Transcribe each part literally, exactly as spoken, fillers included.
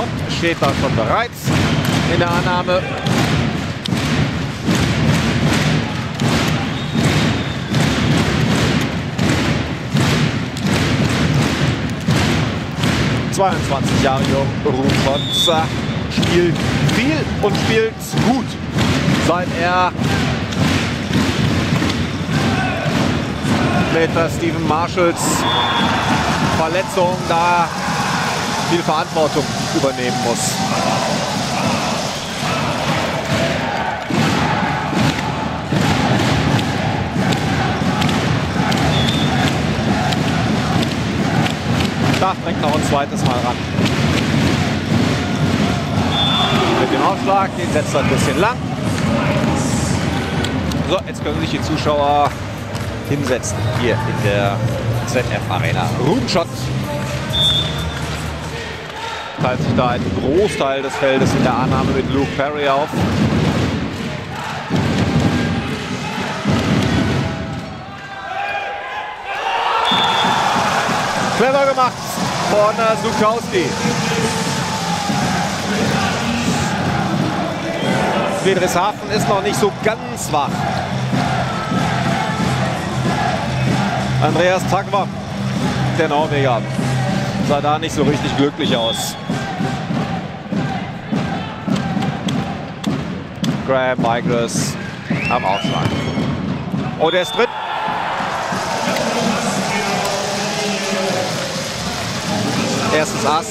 Schott steht da schon bereit in der Annahme. zweiundzwanzig Jahre jung, Ruben Schott spielt viel und spielt gut, seit er mit Steven Marshalls Verletzung da viel Verantwortung übernehmen muss. Da bringt noch ein zweites Mal ran. Mit dem Aufschlag, den setzt er ein bisschen lang. So, jetzt können sich die Zuschauer hinsetzen hier in der Z F Arena. Ruben Schott teilt sich da einen Großteil des Feldes in der Annahme mit Luke Perry auf. Clever gemacht von äh, Zukowski. Friedrichshafen ist noch nicht so ganz wach. Andreas Tagwa, der Norweger, sah da nicht so richtig glücklich aus. Graham Michaels am Aufschlag. Oh, der ist drin. Erstes Ass.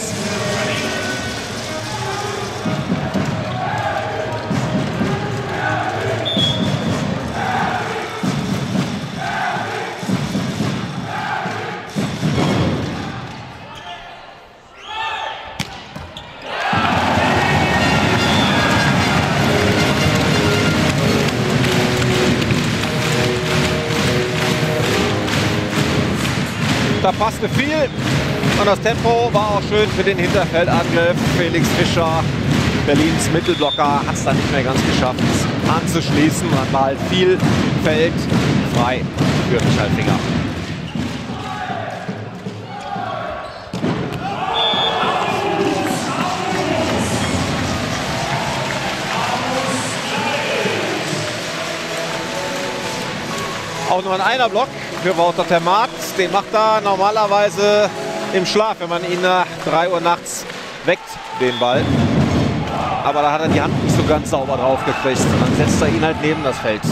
Da passte viel und das Tempo war auch schön für den Hinterfeldangriff. Felix Fischer, Berlins Mittelblocker, hat es dann nicht mehr ganz geschafft anzuschließen. Man war halt viel Feld frei für Michael Finger. Auch nur ein einer Block für Wouter Termat. Den macht er normalerweise im Schlaf, wenn man ihn nach drei Uhr nachts weckt, den Ball. Aber da hat er die Hand nicht so ganz sauber drauf gekriegt. Und dann setzt er ihn halt neben das Feld.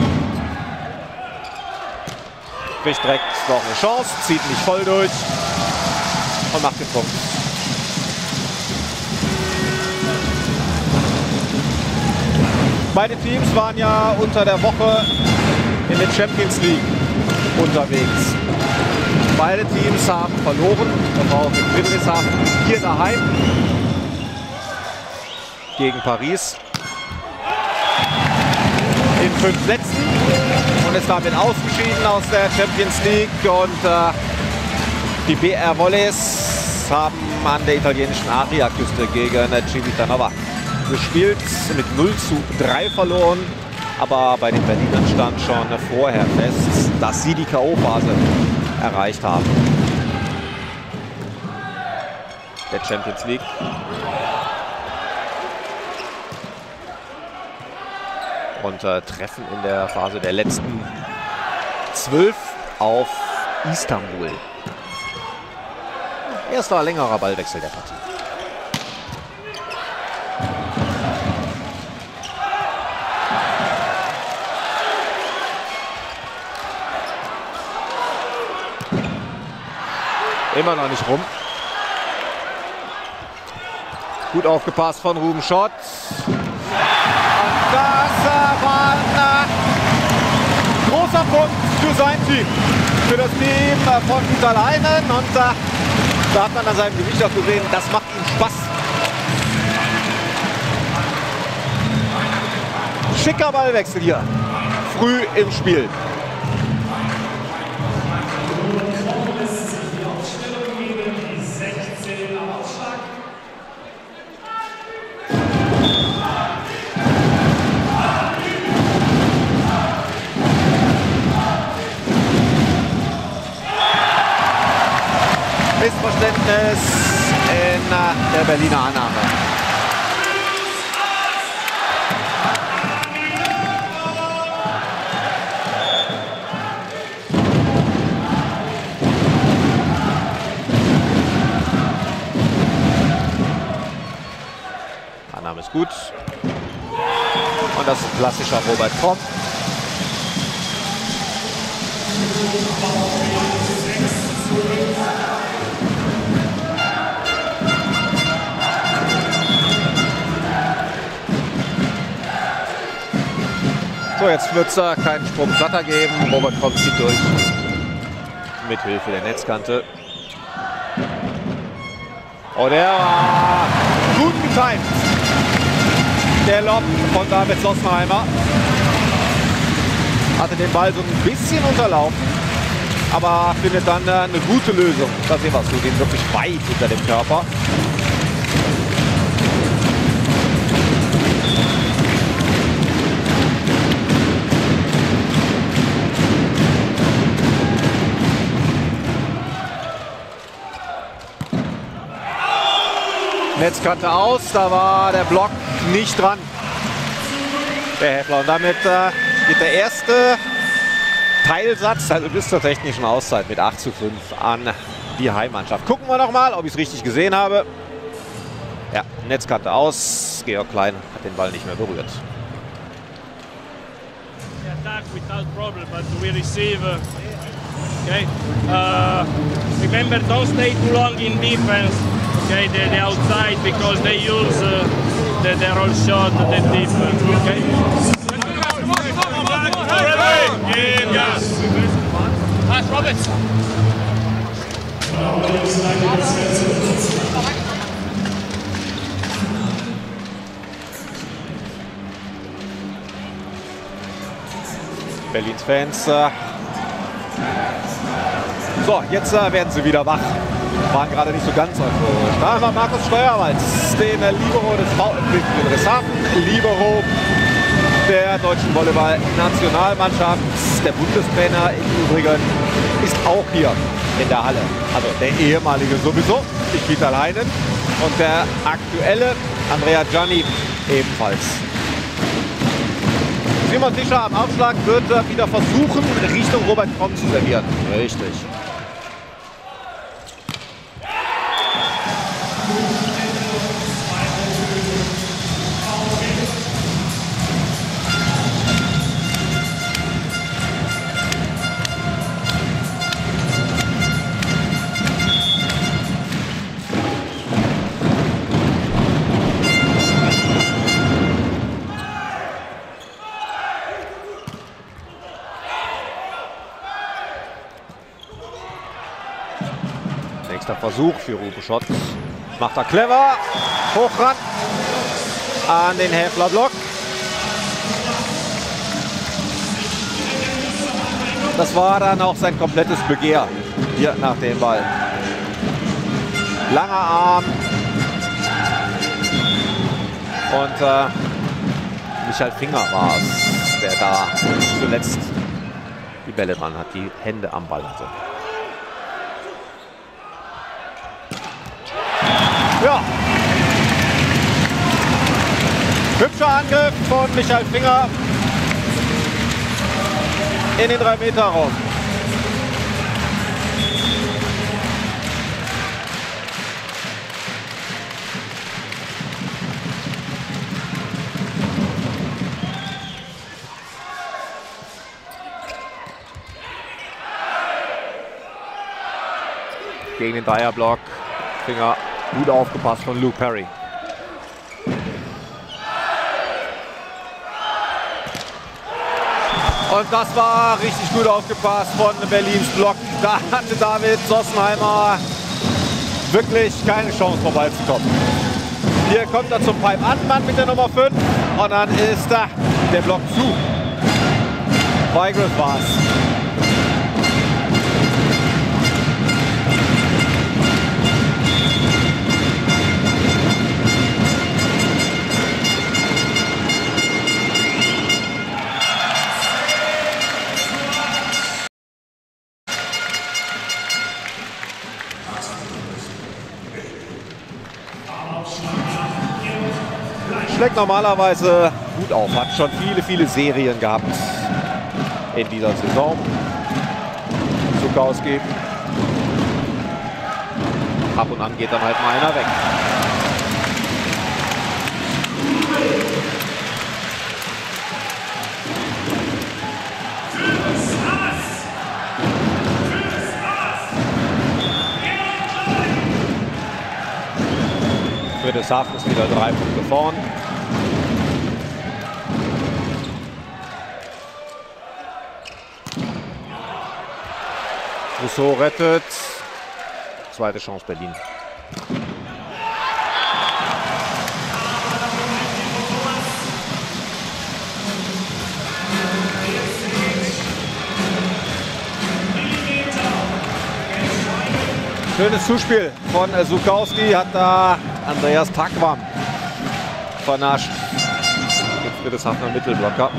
Kriegt direkt noch eine Chance, zieht nicht voll durch und macht den Punkt. Beide Teams waren ja unter der Woche in der Champions League unterwegs. Beide Teams haben verloren. Der VfB Friedrichshafen hier daheim gegen Paris in fünf Sätzen und ist damit ausgeschieden aus der Champions League. Und äh, die B R Volleys haben an der italienischen Adriaküste gegen Civitanova gespielt, mit null zu drei verloren. Aber bei den Berlinern stand schon vorher fest, dass sie die K O-Phase erreicht haben. Der Champions League. Und äh, treffen in der Phase der letzten zwölf auf Istanbul. Erster längerer Ballwechsel der Partie. Immer noch nicht rum. Gut aufgepasst von Ruben Schott. Und das war ein äh, großer Punkt für sein Team. Für das Team äh, von Dieter Leinen. Und äh, da hat man an seinem Gewicht auch gesehen, das macht ihm Spaß. Schicker Ballwechsel hier. Früh im Spiel. Missverständnis in der Berliner Annahme. Annahme ist gut. Und das ist ein klassischer Robert Krom. So, jetzt wird es äh, keinen Sprung satter geben. Robert Krom zieht durch. Mit Hilfe der Netzkante. Oh, der war gut getimt. Der Lob von David Sossenheimer. Hatte den Ball so ein bisschen unterlaufen, aber findet dann äh, eine gute Lösung. Da sehen wir es, wir gehen wirklich weit hinter dem Körper. Netzkante aus, da war der Block nicht dran. Der Häfler. Und damit äh, geht der erste Teilsatz, also bis zur technischen Auszeit mit acht zu fünf an die Heimmannschaft. Gucken wir noch mal, ob ich es richtig gesehen habe. Ja, Netzkante aus. Georg Klein hat den Ball nicht mehr berührt. Attack without problem, but we receive. Uh, okay. Uh, remember, don't stay too long in defense. Okay, the, the outside, because they use uh, the, their own shot, the defense. Okay. Nice, Roberts. Berlins Fans. Äh so, jetzt äh, werden sie wieder wach. Waren gerade nicht so ganz euphorisch. Da haben wir Markus Steuerwalz, den äh, Libero des VfB Friedrichshafen, Libero der deutschen Volleyball-Nationalmannschaft. Der Bundestrainer im Übrigen ist auch hier in der Halle. Also der ehemalige sowieso, Nikita Leinen, und der aktuelle Andrea Gianni ebenfalls. Simon Tischer am Aufschlag wird äh, wieder versuchen, Richtung Robert Krom zu servieren. Richtig. Nächster Versuch für Rupe Schott. Macht er clever. Hoch ran an den Häfler-Block. Das war dann auch sein komplettes Begehr hier nach dem Ball. Langer Arm. Und äh, Michael Finger war es, der da zuletzt die Bälle dran hat, die Hände am Ball hatte. Ja. Hübscher Angriff von Michael Finger in den drei Meter Raum. Gegen den Dreierblock. Finger gut aufgepasst von Luke Perry. Und das war richtig gut aufgepasst von Berlins Block. Da hatte David Sossenheimer wirklich keine Chance vorbeizukommen. Hier kommt er zum Pipe-An-Mann mit der Nummer fünf. Und dann ist da der Block zu. Weigriff war es. schlägt normalerweise gut auf, hat schon viele, viele Serien gehabt in dieser Saison. Zukowski. Ab und an geht dann halt mal einer weg. Friedrichshafen ist wieder drei Punkte vorn. Rousseau rettet. Zweite Chance Berlin. Schönes Zuspiel von Zukowski, hat da Andreas Takvam vernascht. Jetzt wird es Hafner Mittelblocker.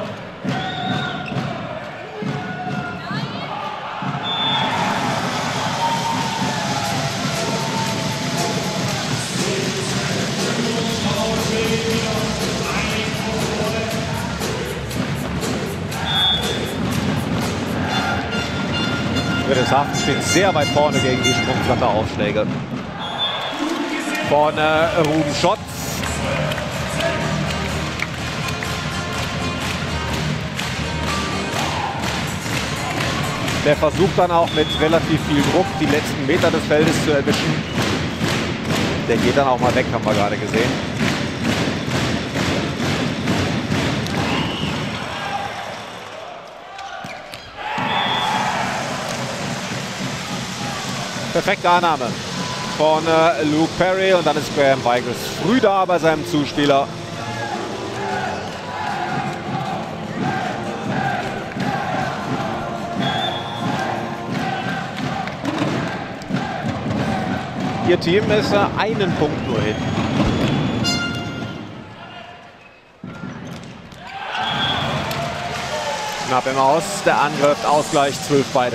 Friedrichshafen steht sehr weit vorne gegen die Sprungflatteraufschläge von äh, Ruben Schott. Der versucht dann auch mit relativ viel Druck die letzten Meter des Feldes zu erwischen. Der geht dann auch mal weg, haben wir gerade gesehen. Perfekte Annahme von äh, Luke Perry und dann ist Graham Weigels früh da bei seinem Zuspieler. Ihr Team ist äh, einen Punkt nur hin. Knapp im Aus, der Angriff, Ausgleich, zwölf beide.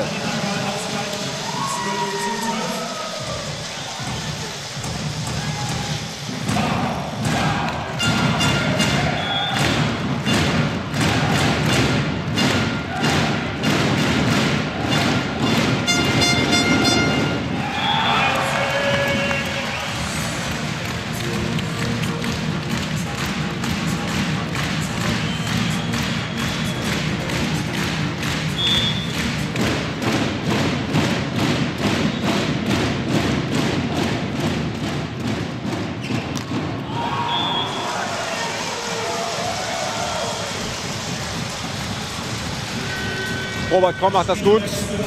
Robert Kromm macht das gut,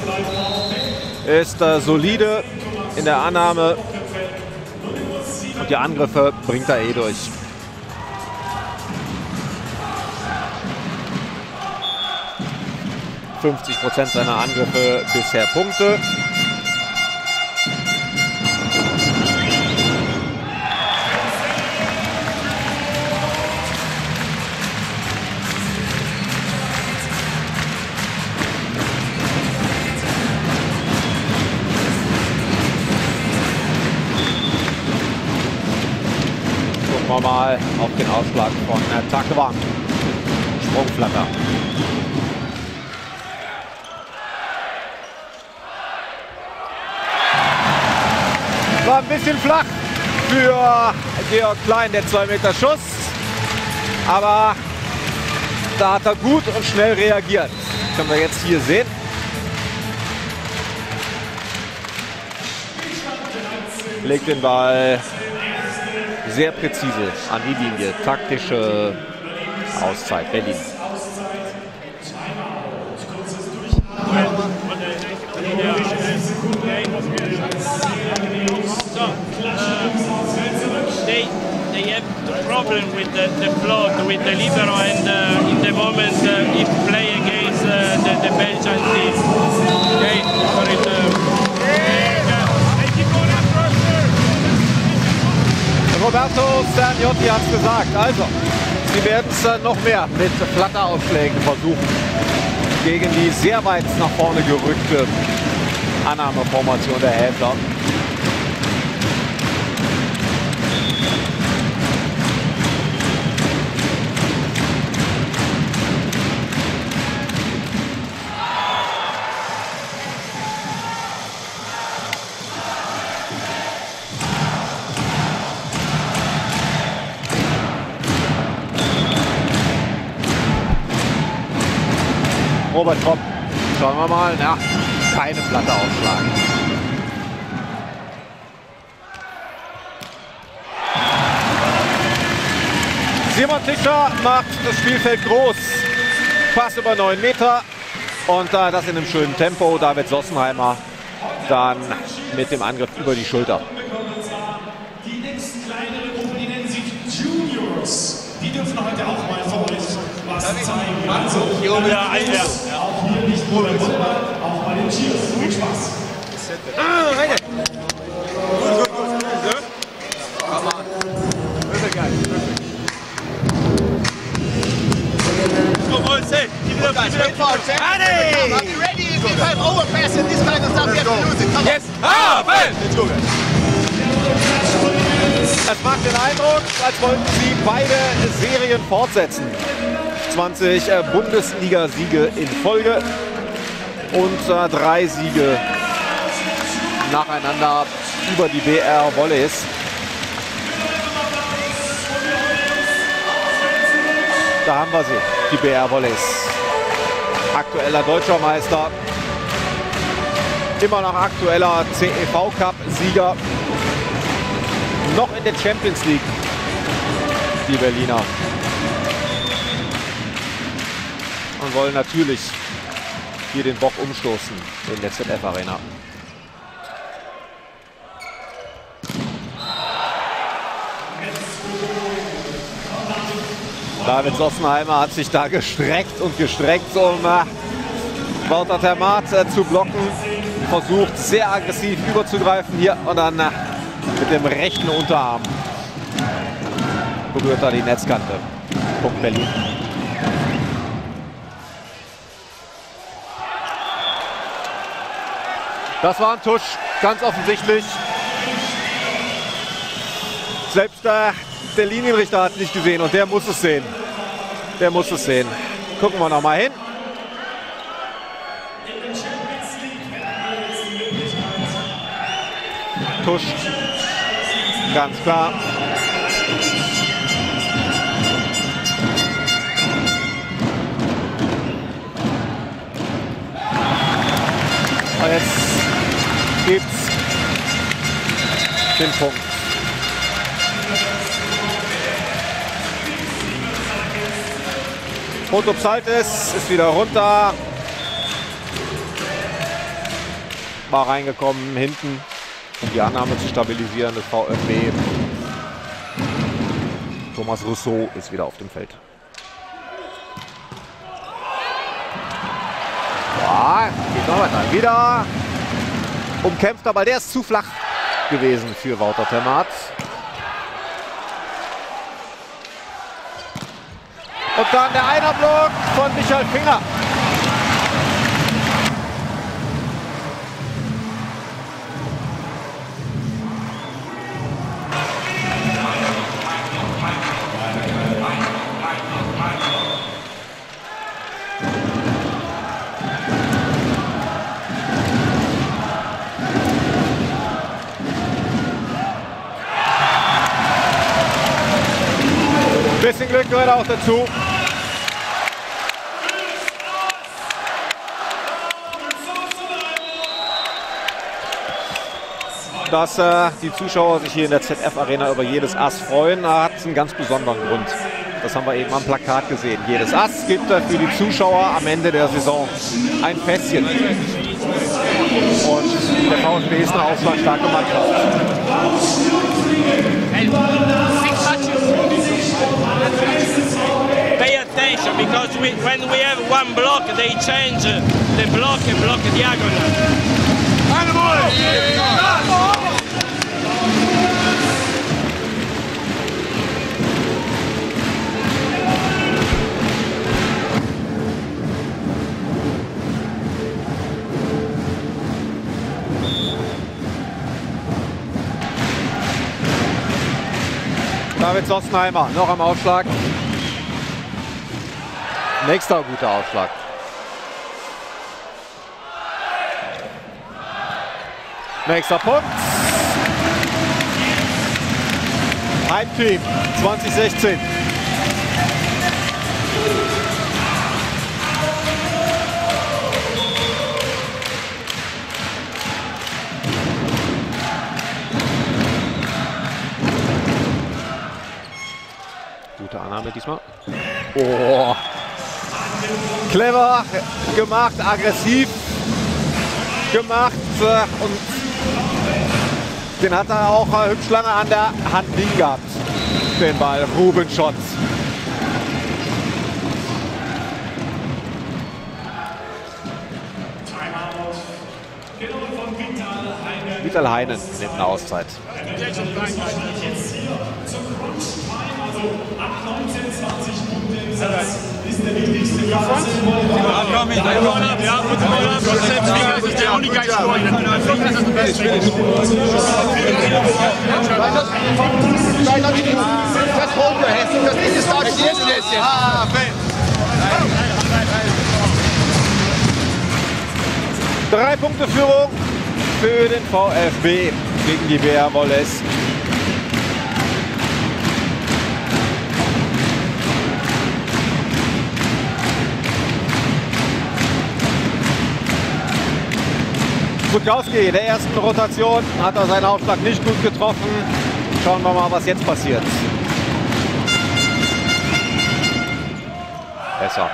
ist äh, solide in der Annahme und die Angriffe bringt er eh durch. fünfzig Prozent seiner Angriffe bisher Punkte. Mal auf den Ausschlag von äh, Takvam. Sprungflatter. War ein bisschen flach für Georg Klein, der zwei Meter Schuss. Aber da hat er gut und schnell reagiert. Das können wir jetzt hier sehen. Legt den Ball sehr präzise an die Linie. Taktische Auszeit Berlin. So, uh, they, they have the problem with the, the float, with the libero, and uh, in the moment uh, if play against uh, the, the Belgian team. Okay, for it, uh, Roberto Sterniotti hat es gesagt. Also, sie werden es äh, noch mehr mit Flatteraufschlägen versuchen. Gegen die sehr weit nach vorne gerückte Annahmeformation der Händler. Robert Kopp. Schauen wir mal. Na, keine Platte aufschlagen. Simon Tischer macht das Spielfeld groß. Pass über neun Meter. Und äh, das in einem schönen Tempo. David Sossenheimer dann mit dem Angriff über die Schulter. Die nächsten kleineren Gruppen, die nennen sich Juniors. Die dürfen heute auch mal für euch was zeigen. Also, Ja, ja, ja. auch hier nicht nur beim Fußball, auch bei den Cheers. Viel Spaß. Ah, rein. Gut, gut, gut. So. Come on. Perfect, guys. Perfect. Come on, say. Keep it up, Guys, keep it wait up. for our chance. Are you ready? If you have overpass and this kind of stuff, you have to use it. Come Yes. on. Ah, man. Let's go, guys. Es macht den Eindruck, als wollten sie beide Serien fortsetzen. zwanzig äh, Bundesliga-Siege in Folge und äh, drei Siege nacheinander über die B R Volleys. Da haben wir sie, die B R Volleys. Aktueller Deutscher Meister, immer noch aktueller C E V-Cup-Sieger. Noch in der Champions League, die Berliner. Und wollen natürlich hier den Bock umstoßen in der Z F Arena. David Sossenheimer hat sich da gestreckt und gestreckt, um äh, Wouter Termat äh, zu blocken. Versucht sehr aggressiv überzugreifen hier und dann äh, mit dem rechten Unterarm berührt er die Netzkante. Punkt Berlin. Das war ein Tusch, ganz offensichtlich. Selbst äh, der Linienrichter hat es nicht gesehen und der muss es sehen. Der muss es sehen. Gucken wir noch mal hin. Tusch. Ganz klar. Und jetzt gibt's den Punkt. Foto Psaltis ist wieder runter. War reingekommen hinten, um die Annahme zu stabilisieren, das V f B. Thomas Rousseau ist wieder auf dem Feld. Ja, geht noch weiter. Wieder umkämpfter Ball, der ist zu flach gewesen für Wouter Termat. Und dann der Einerblock von Michael Finger. Bisschen Glück gehört auch dazu. Dass äh, die Zuschauer sich hier in der Z F Arena über jedes Ass freuen, hat einen ganz besonderen Grund. Das haben wir eben am Plakat gesehen. Jedes Ass gibt äh, für die Zuschauer am Ende der Saison ein Fässchen. Und der VfB ist eine aufschlagstarke Mannschaft. Pay attention because we, when we have one block, they change the block and block diagonal. David Sossenheimer noch am Aufschlag. Nächster guter Aufschlag. Nächster Punkt. Heimteam zwanzig sechzehn. Gute Annahme diesmal. Oh. Clever gemacht, aggressiv gemacht und den hat er auch hübsch lange an der Hand liegen gehabt, den Ball. Ruben Schott. Vital Heinen nimmt eine Auszeit. Jetzt hier zum Crunch-Time, also ab neunzehn, zwanzig Punkte im Satz ist der wichtigste Phase. Ja, put the ball up, because it's the only guy scoring. I think this is the best thing. Just hold your hands, because this is starting yes, yes, yes. Ah, Ben. Drei Punkte Führung für den VfB gegen die B R Wollez. Budkowski in der ersten Rotation hat er seinen Aufschlag nicht gut getroffen. Schauen wir mal, was jetzt passiert. Besser.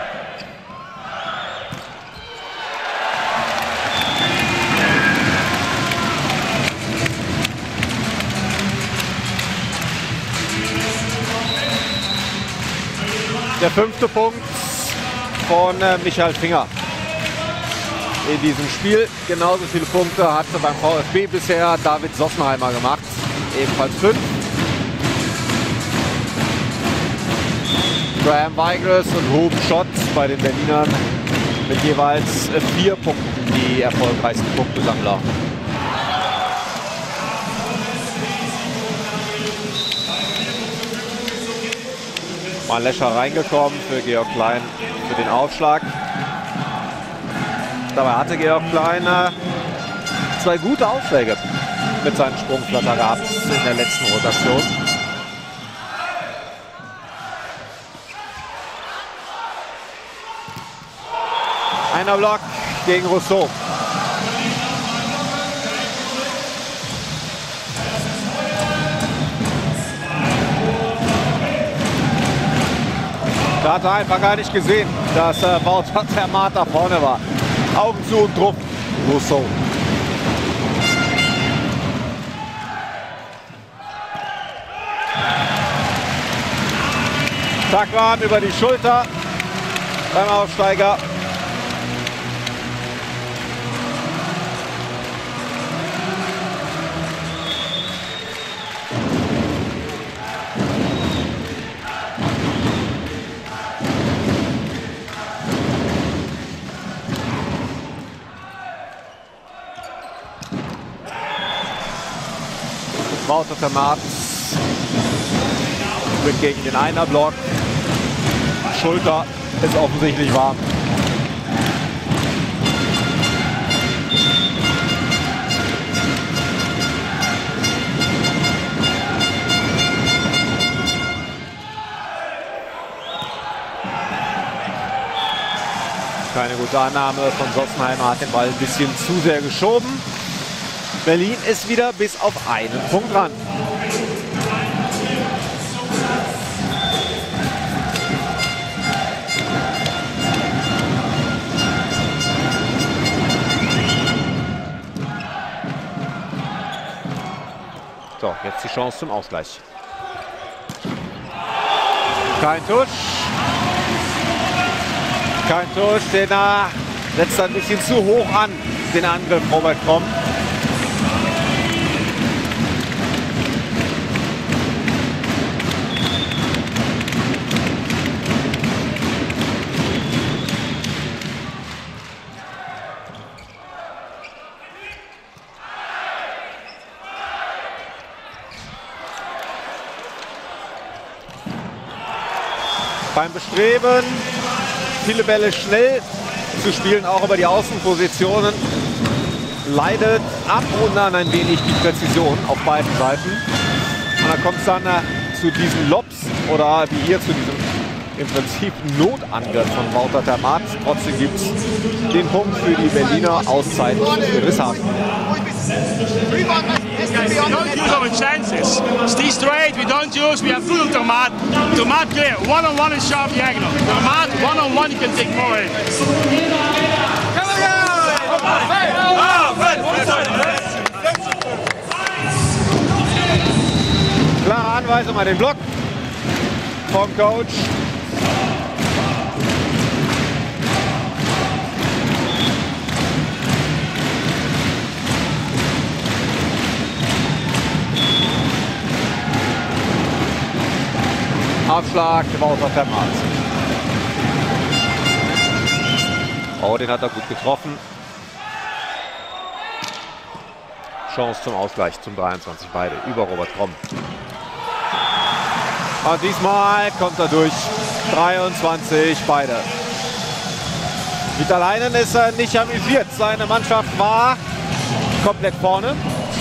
Der fünfte Punkt von äh, Michael Finger in diesem Spiel. Genauso viele Punkte hatte beim VfB bisher David Sossenheimer gemacht. Ebenfalls fünf. Graham Weigels und Ruben Schott bei den Berlinern mit jeweils vier Punkten die erfolgreichsten Punktesammler. Mal Lescher reingekommen für Georg Klein für den Aufschlag. Dabei hatte Georg Klein äh, zwei gute Aufschläge mit seinem Sprungflatter gehabt in der letzten Rotation. Einer Block gegen Rousseau. Da hat er einfach gar nicht gesehen, dass äh, Wouter Zermatt da vorne war. Augen zu und drauf, Rousseau. Takwan über die Schulter beim Aufsteiger. Wouter Zermatt wird gegen den Einerblock. Schulter ist offensichtlich warm. Keine gute Annahme von Sossenheimer, hat den Ball ein bisschen zu sehr geschoben. Berlin ist wieder bis auf einen Punkt dran. So, jetzt die Chance zum Ausgleich. Kein Tusch. Kein Tusch, den er setzt ein bisschen zu hoch an, den Angriff Robert Kromm. Beim Bestreben, viele Bälle schnell zu spielen, auch über die Außenpositionen, leidet ab und an ein wenig die Präzision auf beiden Seiten. Und dann kommt es dann äh, zu diesen Lobs oder wie hier zu diesem im Prinzip Notangriff von Wouter Termat. Trotzdem gibt es den Punkt für die Berliner Auszeit für Risshafen. We don't use our chances. Stay straight, we don't use, we have full Termat. Termat clear, one on one is sharp diagonal. Termat, one on one you can take more in. Klare Anweisung an den Block vom Coach. Abschlag, Wouter Termat. Oh, den hat er gut getroffen. Chance zum Ausgleich zum dreiundzwanzig beide über Robert Kromm. Und diesmal kommt er durch. dreiundzwanzig beide. Vital Heinen ist äh, nicht amüsiert. Seine Mannschaft war komplett vorne.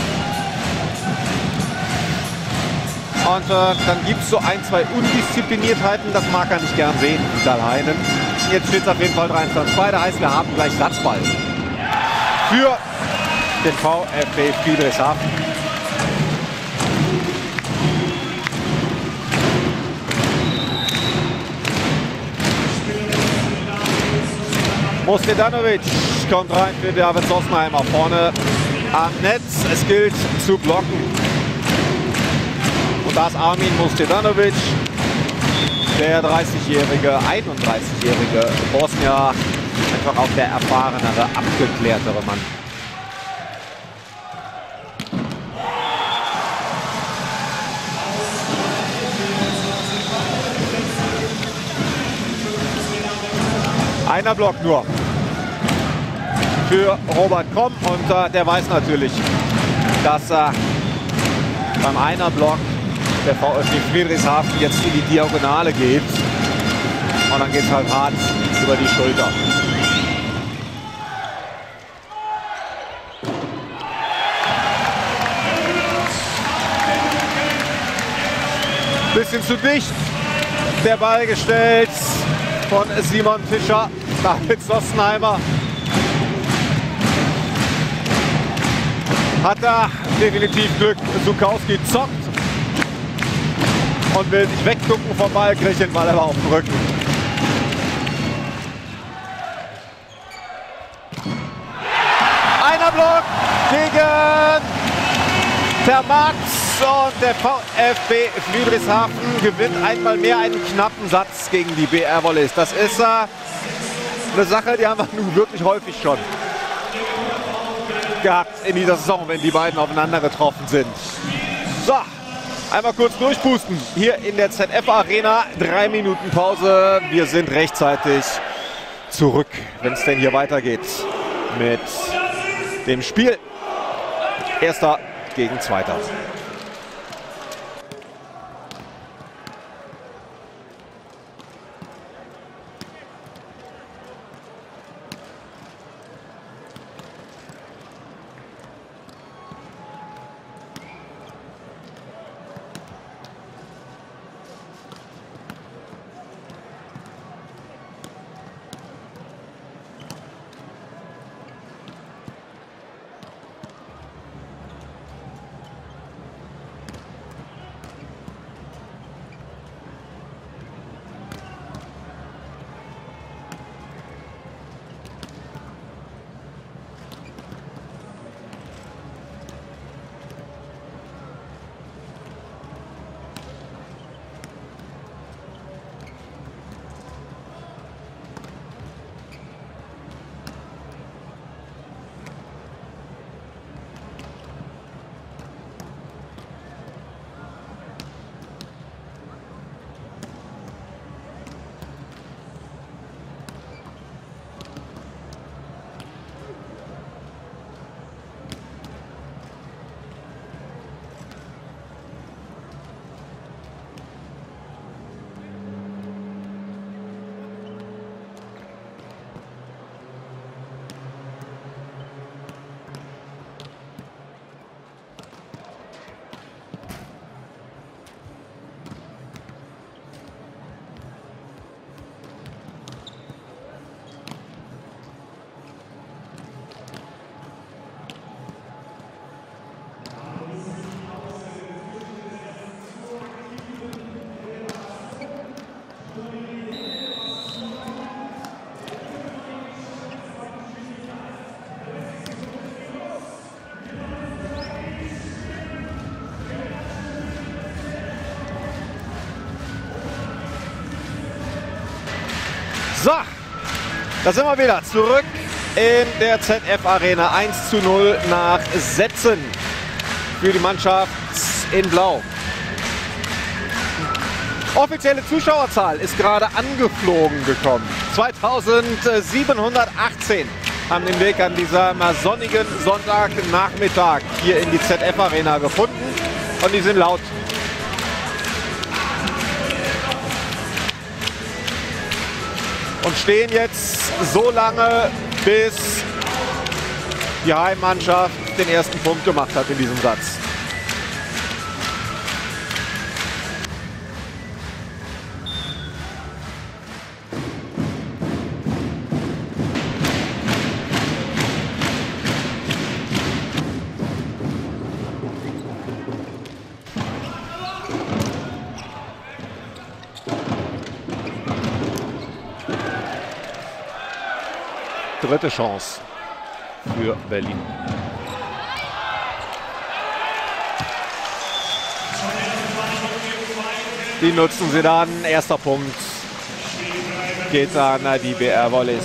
Und äh, dann gibt es so ein, zwei Undiszipliniertheiten. Das mag er nicht gern sehen, Vital Heinen. Jetzt steht es auf jeden Fall dreiundzwanzig beide. Heißt, wir haben gleich Satzball für den VfB Friedrichshafen. Mostedanovic kommt rein für David Sossenheimer. Vorne am Netz. Es gilt zu blocken. Und da ist Armin Mostedanovic, der dreißigjährige, einunddreißigjährige Bosnier, einfach auch der erfahrenere, abgeklärtere Mann. Einer Block nur für Robert Kromm und äh, der weiß natürlich, dass äh, beim Einer-Block der VfB Friedrichshafen jetzt in die Diagonale geht und dann geht es halt hart über die Schulter. Bisschen zu dicht der Ball gestellt von Simon Fischer. David Sossenheimer hat da definitiv Glück. Sukowski zockt und will sich wegducken vom Ball, kriegt den Ball aber auf den Rücken. Einer Block gegen Termat und der VfB Friedrichshafen gewinnt einmal mehr einen knappen Satz gegen die B R Volleys. Das ist äh, eine Sache, die haben wir nun wirklich häufig schon gehabt in dieser Saison, wenn die beiden aufeinander getroffen sind. So, einmal kurz durchpusten hier in der Z F Arena. Drei Minuten Pause. Wir sind rechtzeitig zurück, wenn es denn hier weitergeht mit dem Spiel. Erster gegen Zweiter. So, da sind wir wieder zurück in der Z F Arena. eins zu null nach Sätzen für die Mannschaft in Blau. Offizielle Zuschauerzahl ist gerade angeflogen gekommen. zweitausendsiebenhundertachtzehn haben den Weg an diesem sonnigen Sonntagnachmittag hier in die Z F Arena gefunden. Und die sind laut. Und stehen jetzt so lange, bis die Heimmannschaft den ersten Punkt gemacht hat in diesem Satz. Dritte Chance für Berlin. Die nutzen sie dann. Erster Punkt geht an die B R Volleys.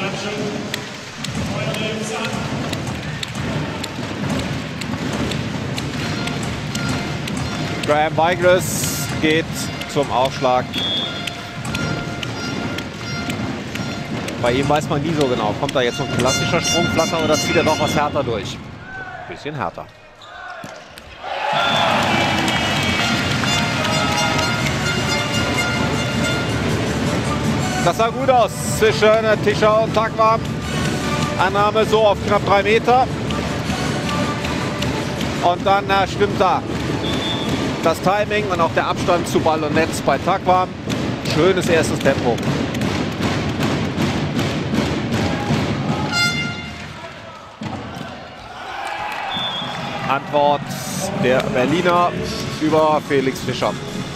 Graham Weigles geht zum Aufschlag. Bei ihm weiß man nie so genau, kommt da jetzt so ein klassischer Sprungflatter oder zieht er noch was härter durch? Ein bisschen härter. Das sah gut aus zwischen Tischer und Takvam. Annahme so auf knapp drei Meter. Und dann äh, stimmt da das Timing und auch der Abstand zu Ball und Netz bei Takvam. Schönes erstes Tempo. Antwort der Berliner über Felix Fischer.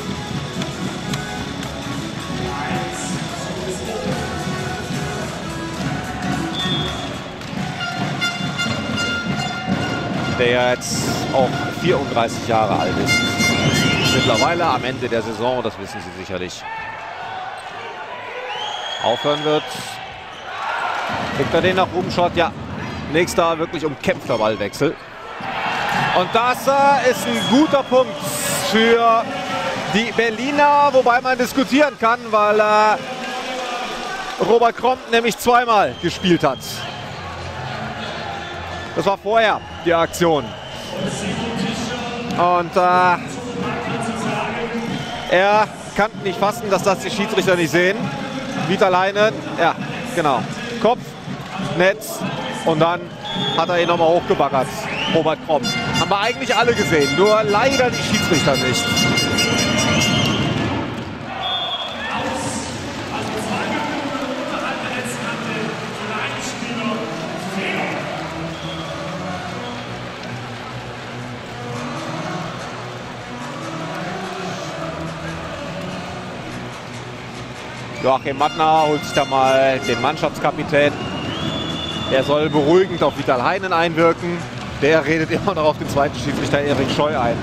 Der jetzt auch vierunddreißig Jahre alt ist. Mittlerweile am Ende der Saison, das wissen Sie sicherlich. Aufhören wird. Kriegt er den nach oben, Shot? Ja. Nächster wirklich umkämpfter Ballwechsel. Und das äh, ist ein guter Punkt für die Berliner, wobei man diskutieren kann, weil äh, Robert Kromp nämlich zweimal gespielt hat. Das war vorher die Aktion. Und äh, er kann nicht fassen, dass das die Schiedsrichter nicht sehen. Wietaleinen, ja, genau. Kopf, Netz und dann hat er ihn nochmal hochgebaggert. Robert Kromp. Haben wir eigentlich alle gesehen, nur leider die Schiedsrichter nicht. Joachim Mattner holt sich da mal den Mannschaftskapitän. Er soll beruhigend auf Wietaleinen einwirken. Der redet immer noch auf den zweiten Schiedsrichter Erik Scheu ein.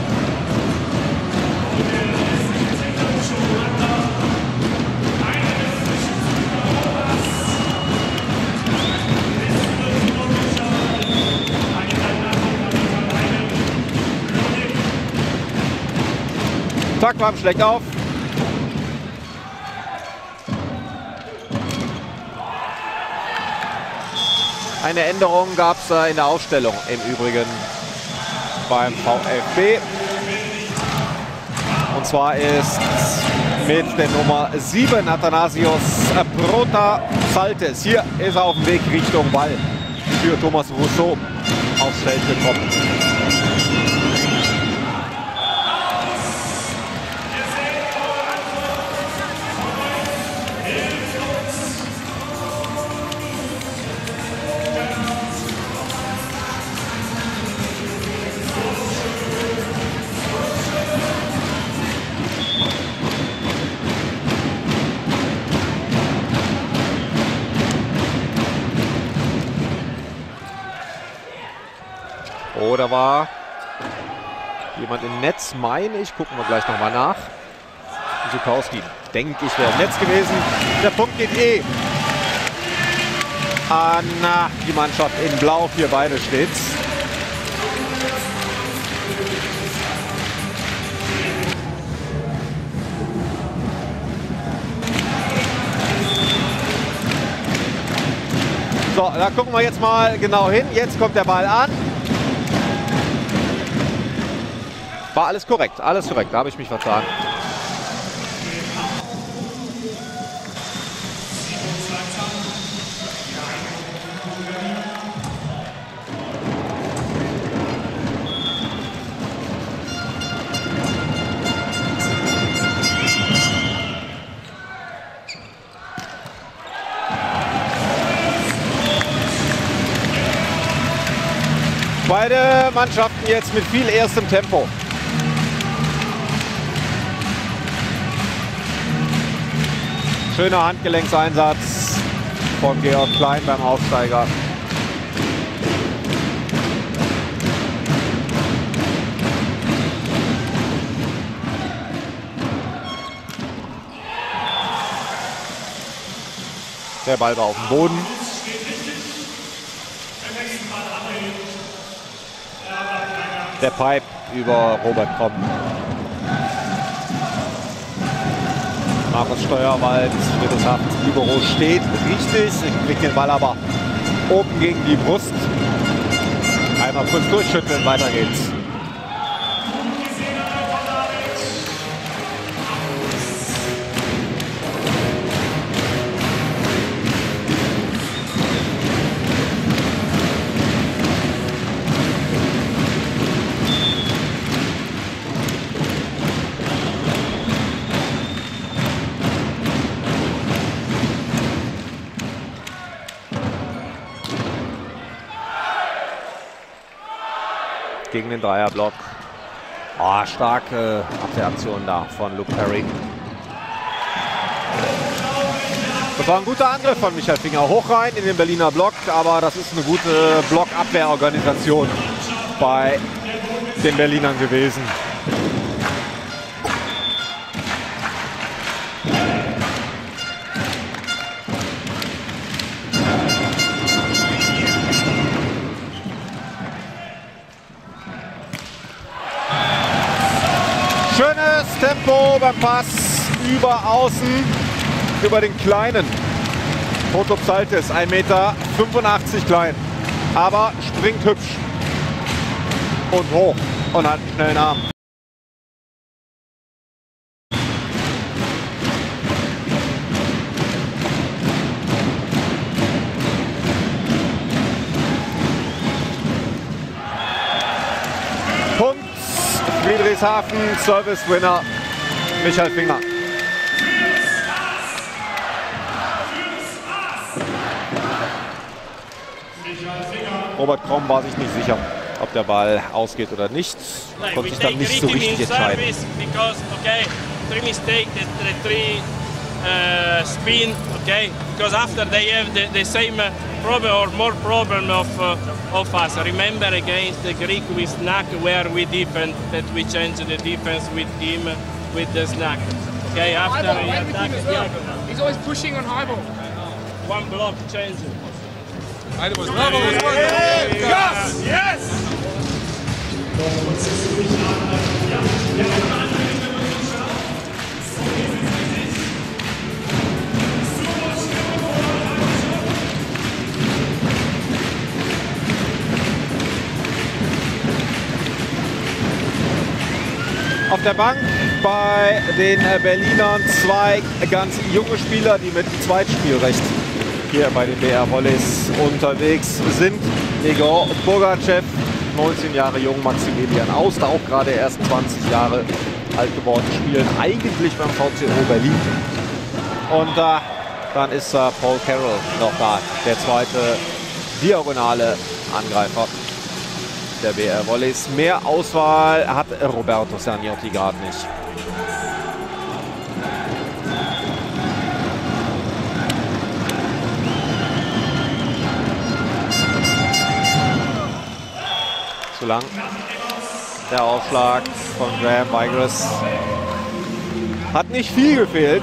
Takvam schlägt auf. Eine Änderung gab es äh, in der Aufstellung im Übrigen beim VfB. Und zwar ist mit der Nummer sieben Athanasios Prota-Saltes. Hier ist er auf dem Weg Richtung Ball für Thomas Rousseau aufs Feld gekommen. Oder war jemand im Netz, meine ich. Gucken wir gleich nochmal nach. Zukowski, denke ich, wäre im Netz gewesen. Der Punkt geht eh an die Mannschaft in Blau. Hier beide steht's. So, da gucken wir jetzt mal genau hin. Jetzt kommt der Ball an. War alles korrekt, alles korrekt. Da habe ich mich vertan. Beide Mannschaften jetzt mit viel erstem Tempo. Schöner Handgelenkseinsatz von Georg Klein beim Aufsteiger. Der Ball war auf dem Boden. Der Pipe über Robert Kromm. Markus Steuerwald, Friedrichshaft, Libero steht richtig, kriegt den Ball aber oben gegen die Brust. Einmal kurz durchschütteln, weiter geht's. Gegen den Dreierblock. Oh, starke Abwehraktion da von Luke Perry. Das war ein guter Angriff von Michael Finger. Hoch rein in den Berliner Block, aber das ist eine gute Blockabwehrorganisation bei den Berlinern gewesen. Schönes Tempo beim Pass über Außen, über den Kleinen. Protopsaltis, ein Meter fünfundachtzig klein, aber springt hübsch und hoch und hat einen schnellen Arm. Punkt. Friedrichshafen, Service-Winner Michael Finger. Robert Kromm war sich nicht sicher, ob der Ball ausgeht oder nicht. Konnte sich dann nicht so richtig entscheiden. Because, okay, three mistake, the, the three uh, spin, okay, because after they have the, the same uh, problem or more problem of uh, of us. Remember against the Greek with Snack where we defend that we change the defense with him with the Snack. Okay, after he attack the well. He's always pushing on high ball. One block change. Yes! Yes! Auf der Bank bei den Berlinern zwei ganz junge Spieler, die mit Zweitspielrecht hier bei den B R Volleys unterwegs sind. Igor Bogachev, neunzehn Jahre jung, Maximilian Aust, auch gerade erst zwanzig Jahre alt geworden, spielen eigentlich beim V C O Berlin. Und äh, dann ist äh, Paul Carroll noch da, der zweite diagonale Angreifer der B R Volleys. Mehr Auswahl hat Roberto Sagnotti gerade nicht. Zu lang. Der Aufschlag von Graham Vigris. Hat nicht viel gefehlt.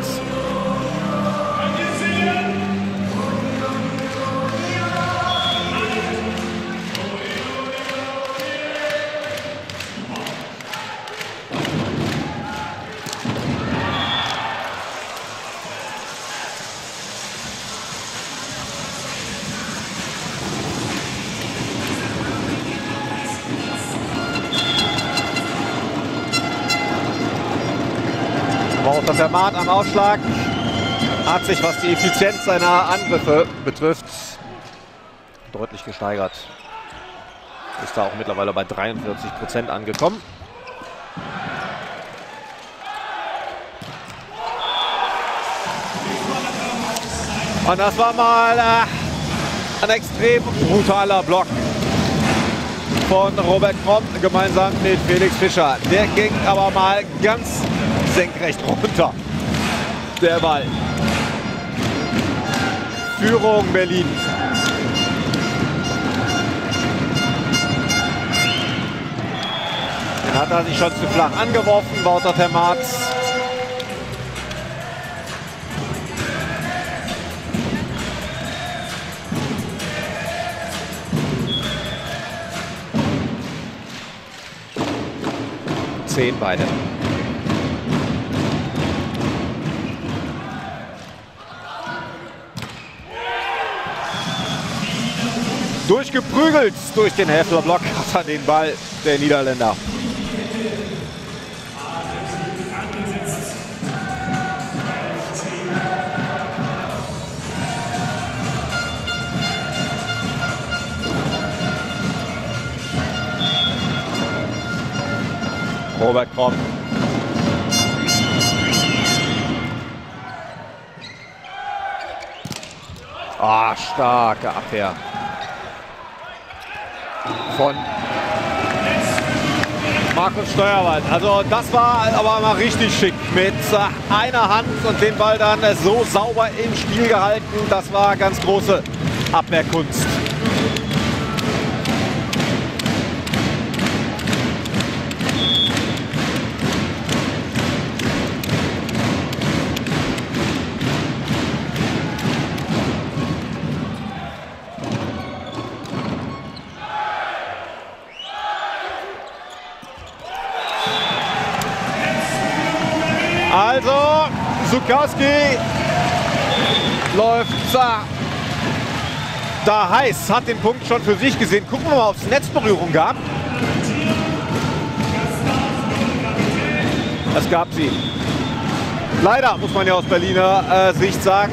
Auch der Vermat am Aufschlag hat sich, was die Effizienz seiner Angriffe betrifft, deutlich gesteigert. Ist da auch mittlerweile bei dreiundvierzig Prozent angekommen. Und das war mal äh, ein extrem brutaler Block von Robert Kromm gemeinsam mit Felix Fischer. Der ging aber mal ganz senkrecht runter. Der Ball. Führung Berlin. Den hat er sich schon zu flach angeworfen, Wouter Vermaat. Zehn beide. Durchgeprügelt durch den Häfler-Block hat er den Ball, der Niederländer. Robert Kromm. Ah, starke Abwehr von Markus Steuerwald. Also das war aber mal richtig schick mit einer Hand und den Ball dann so sauber im Spiel gehalten. Das war ganz große Abwehrkunst. Also, Zukowski läuft da heiß, hat den Punkt schon für sich gesehen. Gucken wir mal, ob es Netzberührung gab. Es gab sie. Leider, muss man ja aus Berliner äh, Sicht sagen.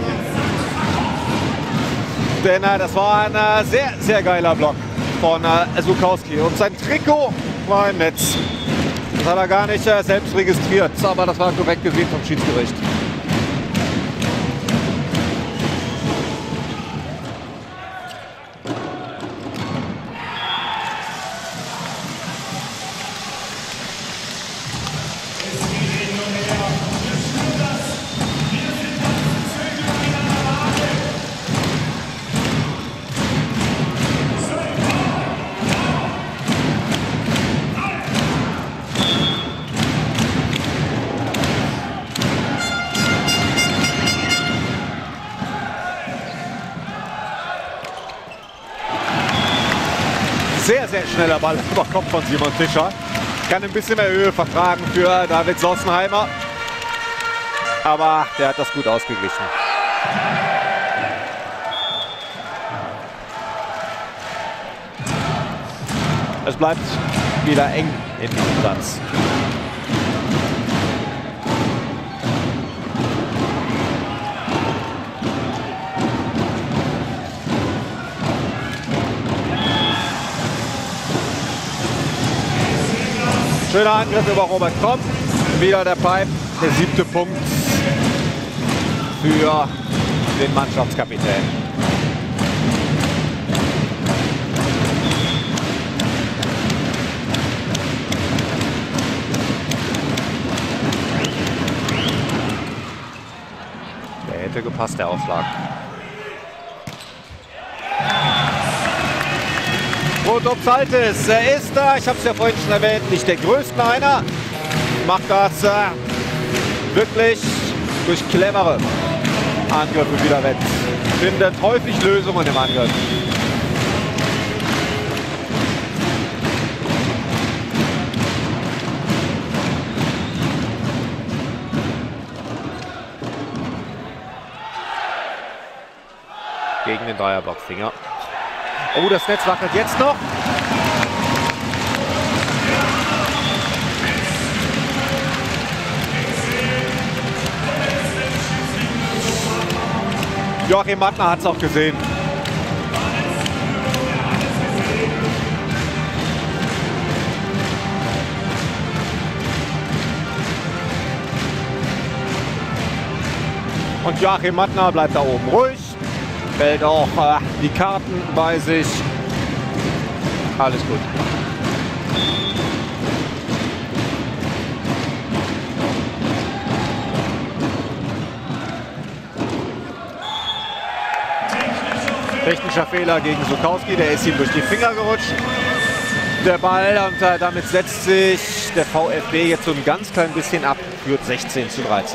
Denn äh, das war ein äh, sehr, sehr geiler Block von äh, Zukowski. Und sein Trikot war im Netz. Das hat er gar nicht äh, selbst registriert, aber das war korrekt gesehen vom Schiedsgericht. Sehr, sehr schneller Ball über Kopf von Simon Fischer. Kann ein bisschen mehr Höhe vertragen für David Sossenheimer. Aber der hat das gut ausgeglichen. Es bleibt wieder eng im Ansatz. Schöner Angriff über Robert Kromm. Wieder der Pipe. Der siebte Punkt für den Mannschaftskapitän. Der hätte gepasst, der Aufschlag. Und ob Saltes, er ist da, ich habe es ja vorhin schon erwähnt, nicht der größte einer, macht das äh, wirklich durch clevere Angriffe wieder weg. Findet häufig Lösungen im Angriff. Gegen den Dreierblockfinger. Oh, das Netz wackelt jetzt noch. Joachim Mattner hat es auch gesehen. Und Joachim Mattner bleibt da oben ruhig. Hält auch äh, die Karten bei sich. Alles gut. Technischer Fehler gegen Sukowski, der ist ihm durch die Finger gerutscht. Der Ball, und äh, damit setzt sich der VfB jetzt so ein ganz klein bisschen ab, führt sechzehn zu dreizehn.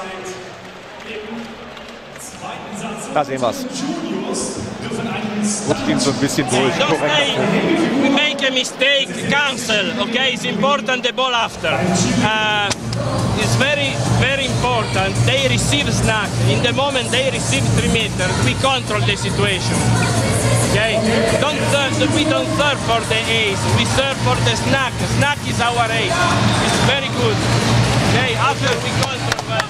Da sehen wir es. Rutscht ihm so ein bisschen durch. Don't make, we make a mistake, cancel, okay? It's important the ball after. Uh, it's very, very important. They receive snack. In the moment they receive three meters, we control the situation. Okay? Don't serve, we don't serve for the ace, we serve for the snack. Snack is our ace. It's very good. Okay? After we control well.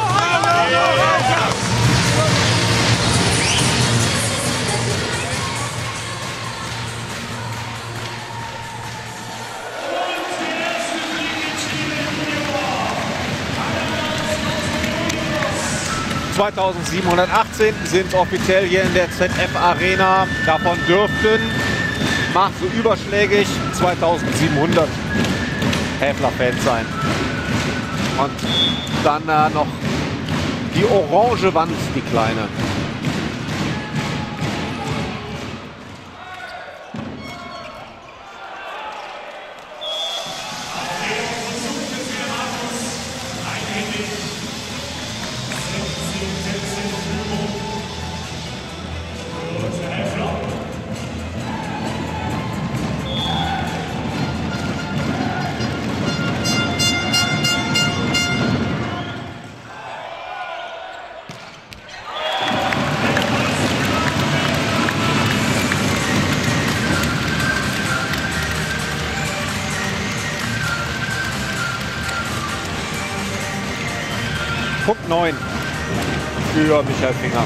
zweitausendsiebenhundertachtzehn sind offiziell hier in der Z F Arena. Davon dürften, macht so überschlägig, zweitausendsiebenhundert Häfler-Fans sein. Und dann äh, noch die orange Wand, die kleine. Punkt neun für Michael Finger.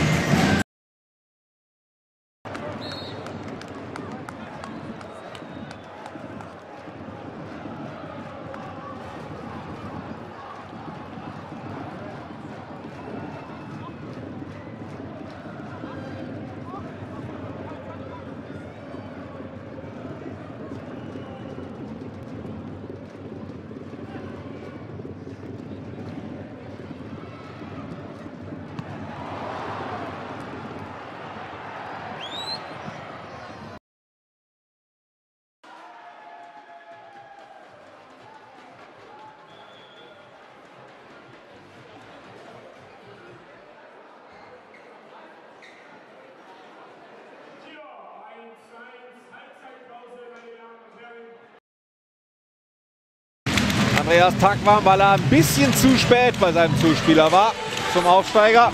Andreas Takwan, weil er ein bisschen zu spät bei seinem Zuspieler war zum Aufsteiger.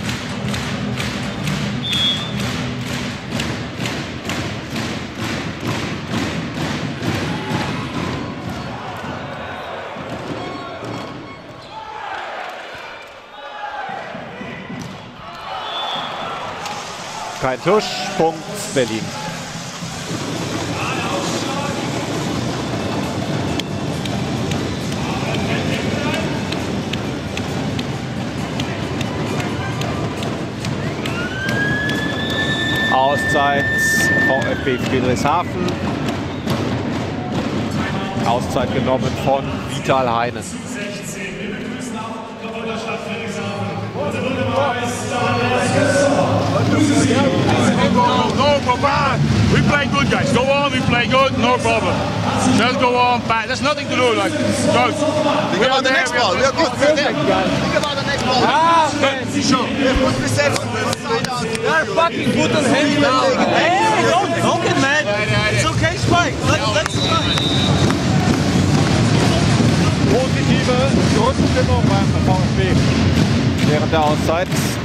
Kein Tusch, Punkt Berlin. Auszeit VfB Friedrichshafen. Auszeit genommen von Vital Heinen. Go, go, Papa! We play good, guys. Go on, we play good, no problem. Just go on, back. There's nothing to do, like, go. Think about the next ball. We are good. We're there. Think about the next ball. Ah, man. We're good reception. They're fucking good and heavy now. Hey, don't, don't get mad. It's okay, Spike. Let's, let's try. Positive Grundstimmung beim VfB während der Auszeit.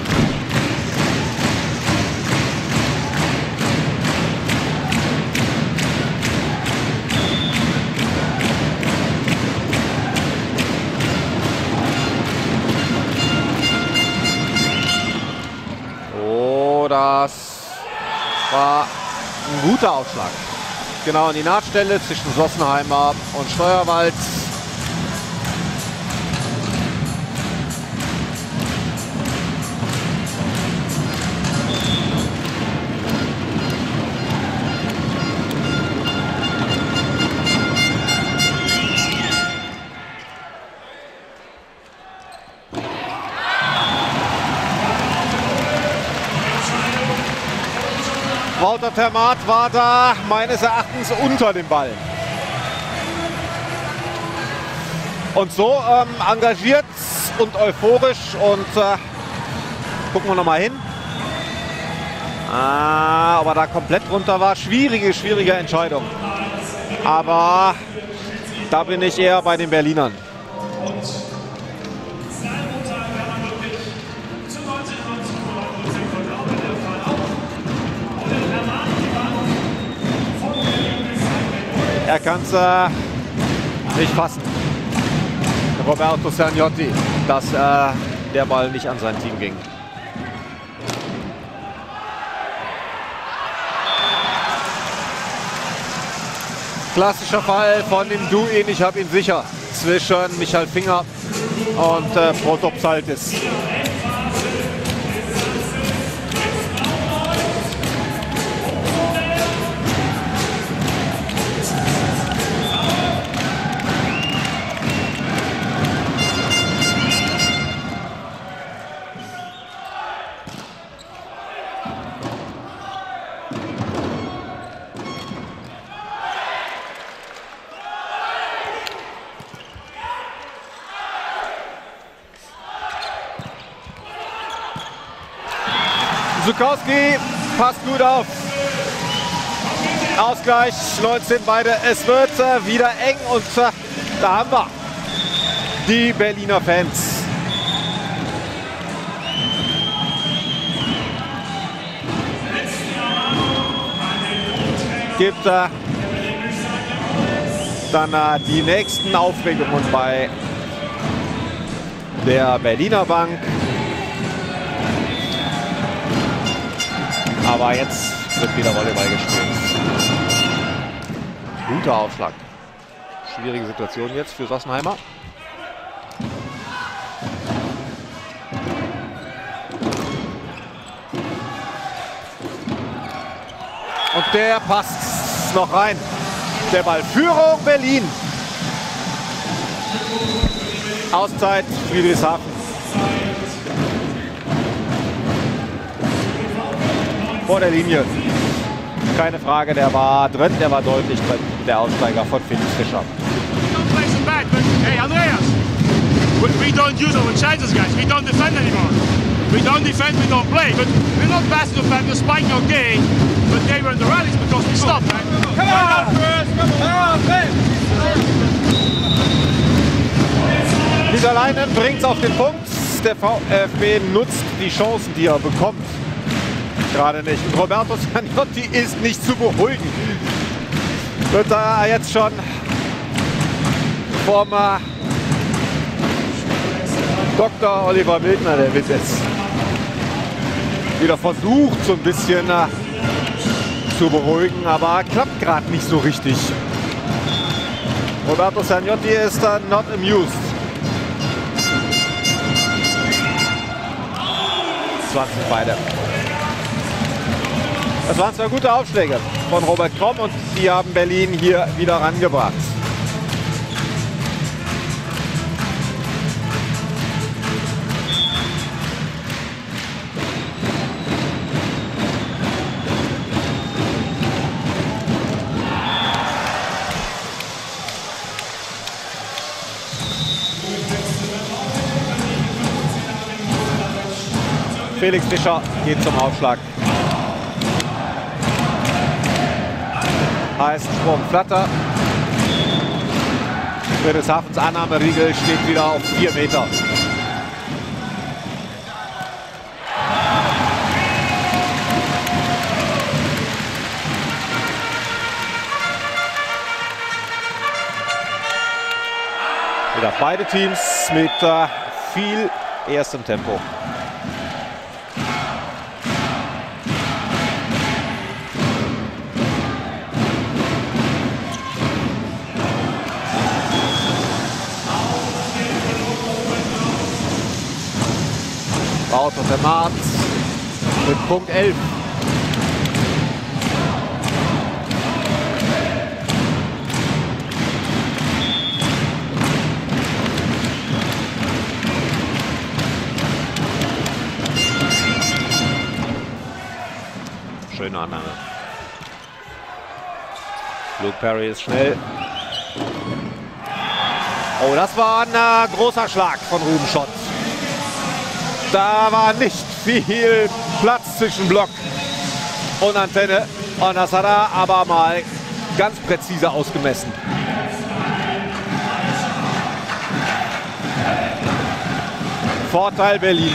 Oh, das war ein guter Aufschlag. Genau in die Nahtstelle zwischen Sossenheimer und Steuerwald. Walter Termat war da meines Erachtens unter dem Ball. Und so ähm, engagiert und euphorisch und äh, gucken wir noch mal hin. Ah, aber da komplett runter war. Schwierige, schwierige Entscheidung. Aber da bin ich eher bei den Berlinern. Er kann es äh, nicht fassen. Roberto Sagnotti, dass äh, der Ball nicht an sein Team ging. Klassischer Fall von dem Do-In, ich habe ihn sicher, zwischen Michael Finger und äh, Protopsaltis. Zukowski passt gut auf. Ausgleich neunzehn beide. Es wird äh, wieder eng und äh, da haben wir die Berliner Fans. Gibt äh, dann äh, die nächsten Aufregungen bei der Berliner Bank. Aber jetzt wird wieder Volleyball gespielt. Guter Aufschlag. Schwierige Situation jetzt für Sossenheimer. Und der passt noch rein. Der Ball. Führung Berlin. Auszeit Friedrichshafen. Vor der Linie. Keine Frage, der war drin, der war deutlich drin, der Aussteiger von Felix Fischer. Hey Andreas, we don't use our chances, guys. We don't defend anymore. We don't defend, we don't play. But we're not best to defend. We're spiking okay, but they were in the rallies because we stopped. Right? Come on, come on, Dieser Leinen bringt es auf den Punkt. Der VfB nutzt die Chancen, die er bekommt. Gerade nicht. Und Roberto Sagnotti ist nicht zu beruhigen. Wird da jetzt schon vom äh, Doktor Oliver Wildner, der wird jetzt wieder versucht, so ein bisschen äh, zu beruhigen, aber klappt gerade nicht so richtig. Roberto Sagnotti ist uh, not amused. zwanzig beide. Das waren zwei gute Aufschläge von Robert Kromm und die haben Berlin hier wieder rangebracht. Felix Fischer geht zum Aufschlag. Heißt Sprung Flatter. Friedrichshafens Annahmeriegel steht wieder auf vier Meter. Wieder beide Teams mit äh, viel erstem Tempo. Baut und der Marz mit Punkt elf. Schöne Annahme. Luke Perry ist schnell. Oh, das war ein äh, großer Schlag von Ruben Schott. Da war nicht viel Platz zwischen Block und Antenne. Und das hat er aber mal ganz präzise ausgemessen. Vorteil Berlin.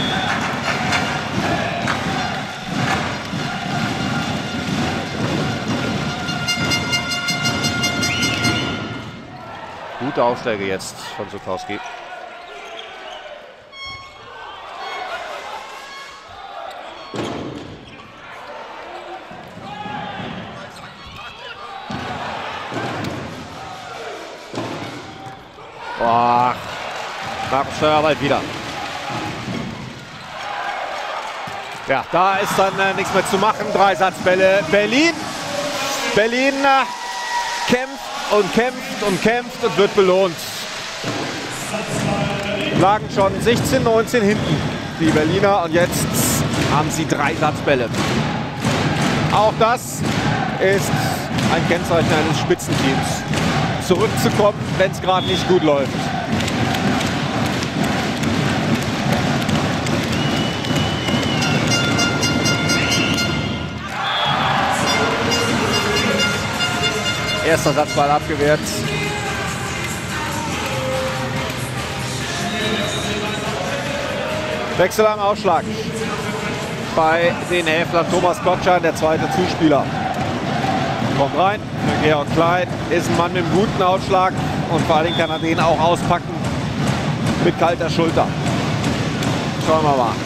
Gute Aufschläge jetzt von Sukowski. Boah, Markus Steuerwald wieder. Ja, da ist dann äh, nichts mehr zu machen. Drei Satzbälle. Berlin. Berlin äh, kämpft und kämpft und kämpft und wird belohnt. Lagen schon sechzehn neunzehn hinten, die Berliner. Und jetzt haben sie drei Satzbälle. Auch das ist ein Kennzeichen eines Spitzenteams. Zurückzukommen, wenn es gerade nicht gut läuft. Erster Satzball abgewehrt. Wechsel am Ausschlag bei den Häflern. Thomas Gottschein, der zweite Zuspieler. Kommt rein. Georg Klein ist ein Mann mit einem guten Ausschlag und vor allem kann er den auch auspacken mit kalter Schulter. Schauen wir mal.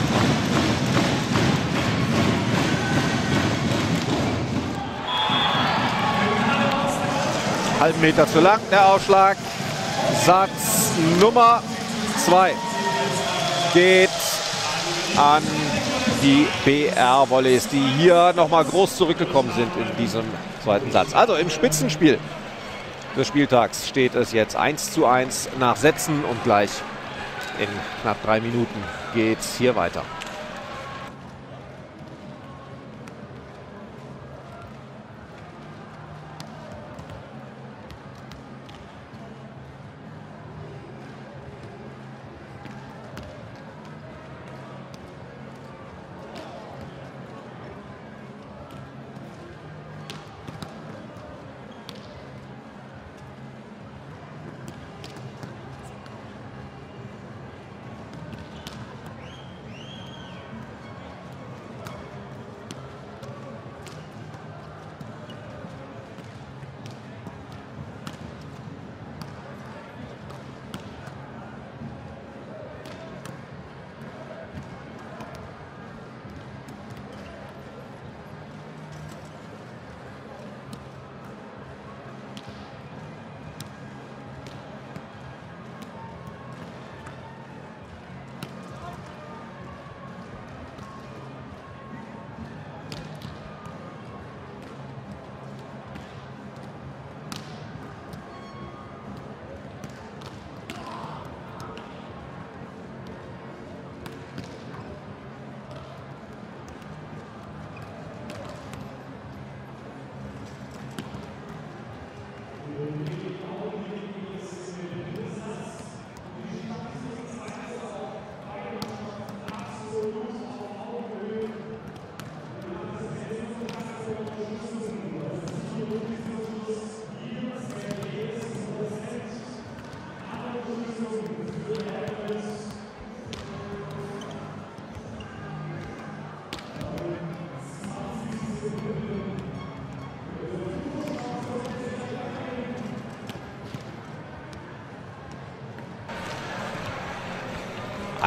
Halben Meter zu lang der Ausschlag. Satz Nummer zwei geht an die B R-Volleys, die hier nochmal groß zurückgekommen sind in diesem zweiten Satz. Also im Spitzenspiel des Spieltags steht es jetzt eins zu eins nach Sätzen und gleich in knapp drei Minuten geht es hier weiter.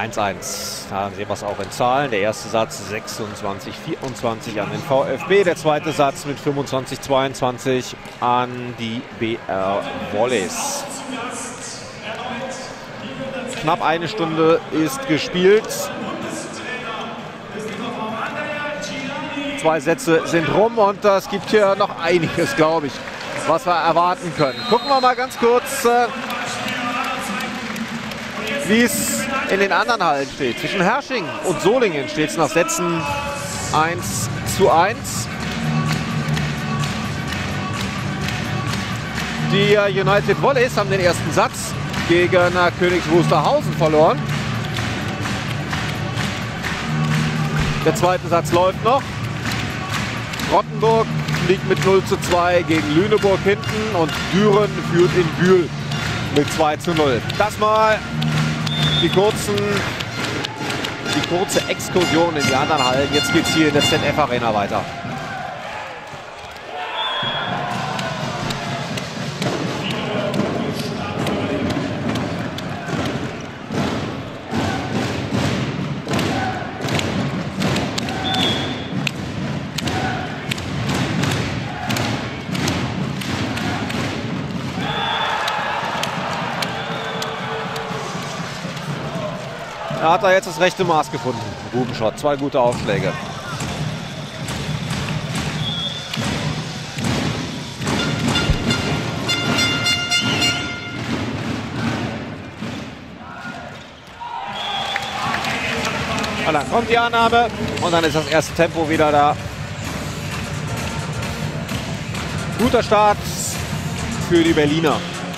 eins eins. Da sehen wir es auch in Zahlen. Der erste Satz sechsundzwanzig vierundzwanzig an den VfB. Der zweite Satz mit fünfundzwanzig zweiundzwanzig an die B R Volleys. Knapp eine Stunde ist gespielt. Zwei Sätze sind rum und es gibt hier noch einiges, glaube ich, was wir erwarten können. Gucken wir mal ganz kurz, äh, wie es in den anderen Hallen steht. Zwischen Herrsching und Solingen steht es nach Sätzen eins zu eins. Die United Volleys haben den ersten Satz gegen Königs Wusterhausen verloren. Der zweite Satz läuft noch. Rottenburg liegt mit null zu zwei gegen Lüneburg hinten und Düren führt in Bühl mit zwei zu null. Das mal die, kurzen, die kurze Exkursion in die anderen Hallen. Jetzt geht es hier in der Z F Arena weiter. Er hat da jetzt das rechte Maß gefunden. Bubenschott, zwei gute Aufschläge. Und dann kommt die Annahme und dann ist das erste Tempo wieder da. Guter Start für die Berliner.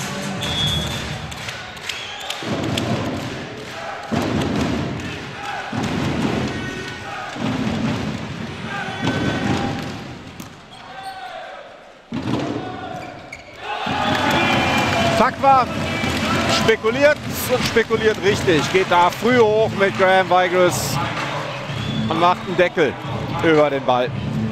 Takwa spekuliert und spekuliert richtig. Geht da früh hoch mit Graham Weigels und macht einen Deckel über den Ball.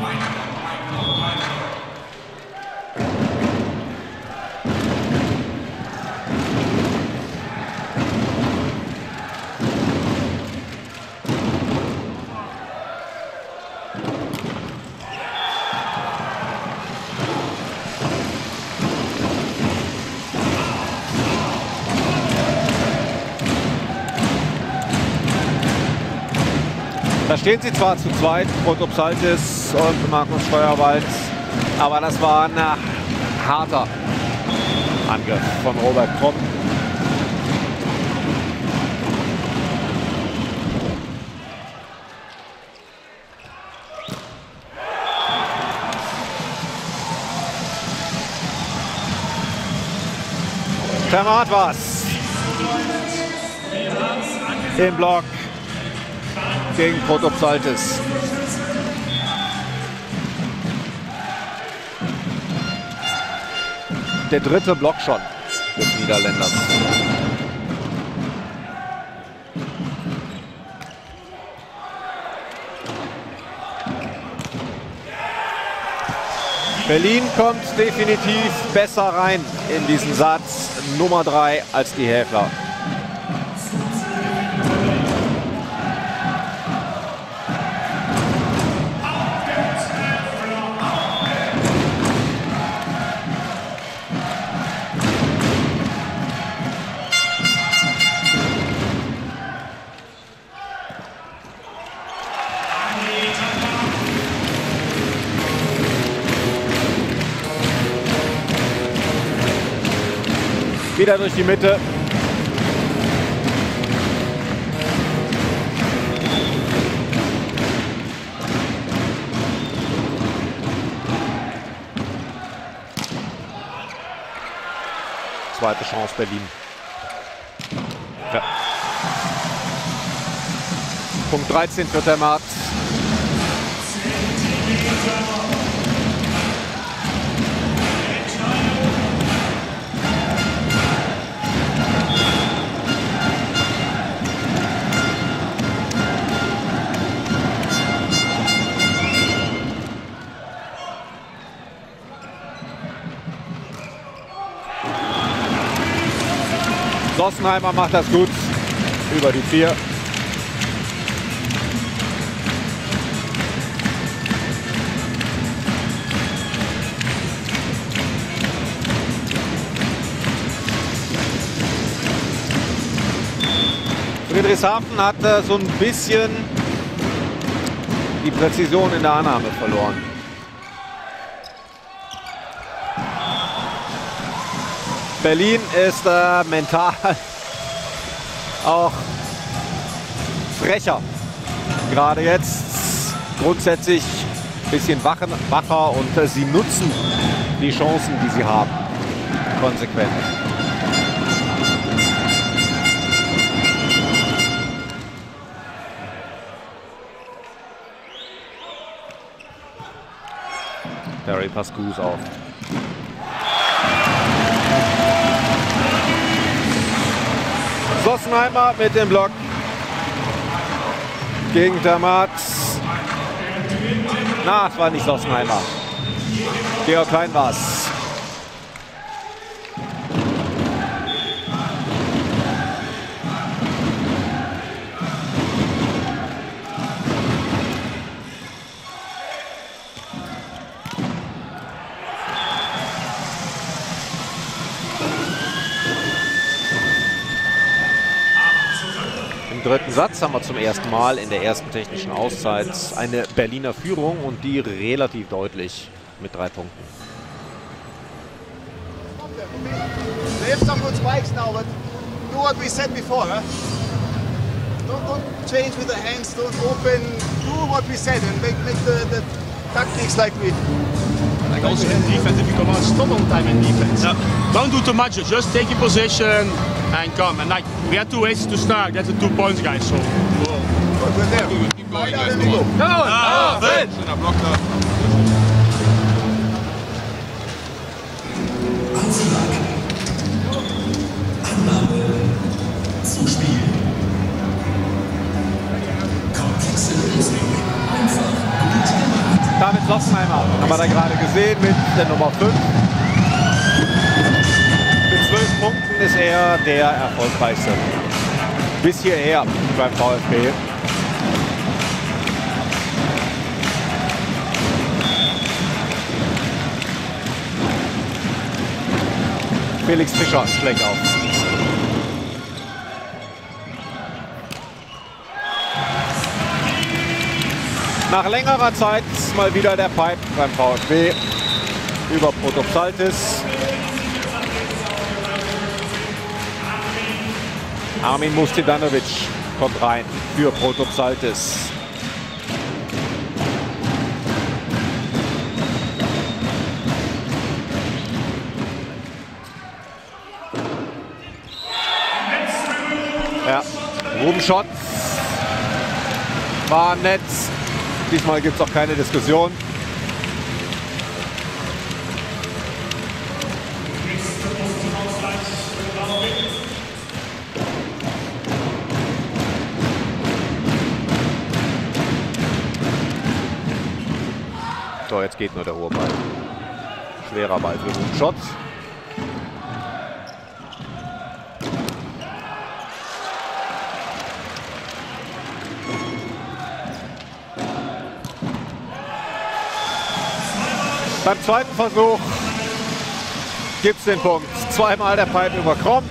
Da stehen sie zwar zu zweit, Protopsaltis und Markus Steuerwald, aber das war ein harter Angriff von Robert Kropp. Termat war's. Im Block gegen Protopsaltis. Der dritte Block schon des Niederländers. Berlin kommt definitiv besser rein in diesen Satz Nummer drei als die Häfler. Wieder durch die Mitte. Zweite Chance Berlin. Ja. Punkt dreizehn für Termat. Sossenheimer macht das gut über die vier. Friedrichshafen hat äh, so ein bisschen die Präzision in der Annahme verloren. Berlin ist äh, mental auch frecher. Gerade jetzt grundsätzlich ein bisschen wachen, wacher und äh, sie nutzen die Chancen, die sie haben, konsequent. Barry Pascus auf. Sossenheimer mit dem Block gegen Dermat. Na, es war nicht Sossenheimer. Georg Klein war's. Im dritten Satz haben wir zum ersten Mal in der ersten technischen Auszeit eine Berliner Führung und die relativ deutlich mit drei Punkten. They have some good spikes now, but do what we said before. Huh? Don't, don't change with the hands, don't open, do what we said and make, make the, the tactics like we... Like also in defense, if you come out, stop on time in defense. Yeah. Don't do too much, just take your position and come. And like, we had two aces to start, that's the two points, guys, so... Whoa. But we're there. Keep going, guys. Let me go. Come on! Ah, Fred! schöner Block da. David Sossenheimer haben wir da gerade gesehen mit der Nummer fünf. Mit zwölf Punkten ist er der erfolgreichste. Bis hierher beim VfB. Felix Fischer schlägt auf. Nach längerer Zeit mal wieder der Pipe beim VfB über Protopsaltis. Armin Mustidanovic kommt rein für Protopsaltis. Ja, Ruben Schott war nett. Diesmal gibt es auch keine Diskussion. So, jetzt geht nur der hohe Ball. Schwerer Ball für Ruben Schott. Beim zweiten Versuch gibt es den Punkt. Zweimal der Pipe über Kromm.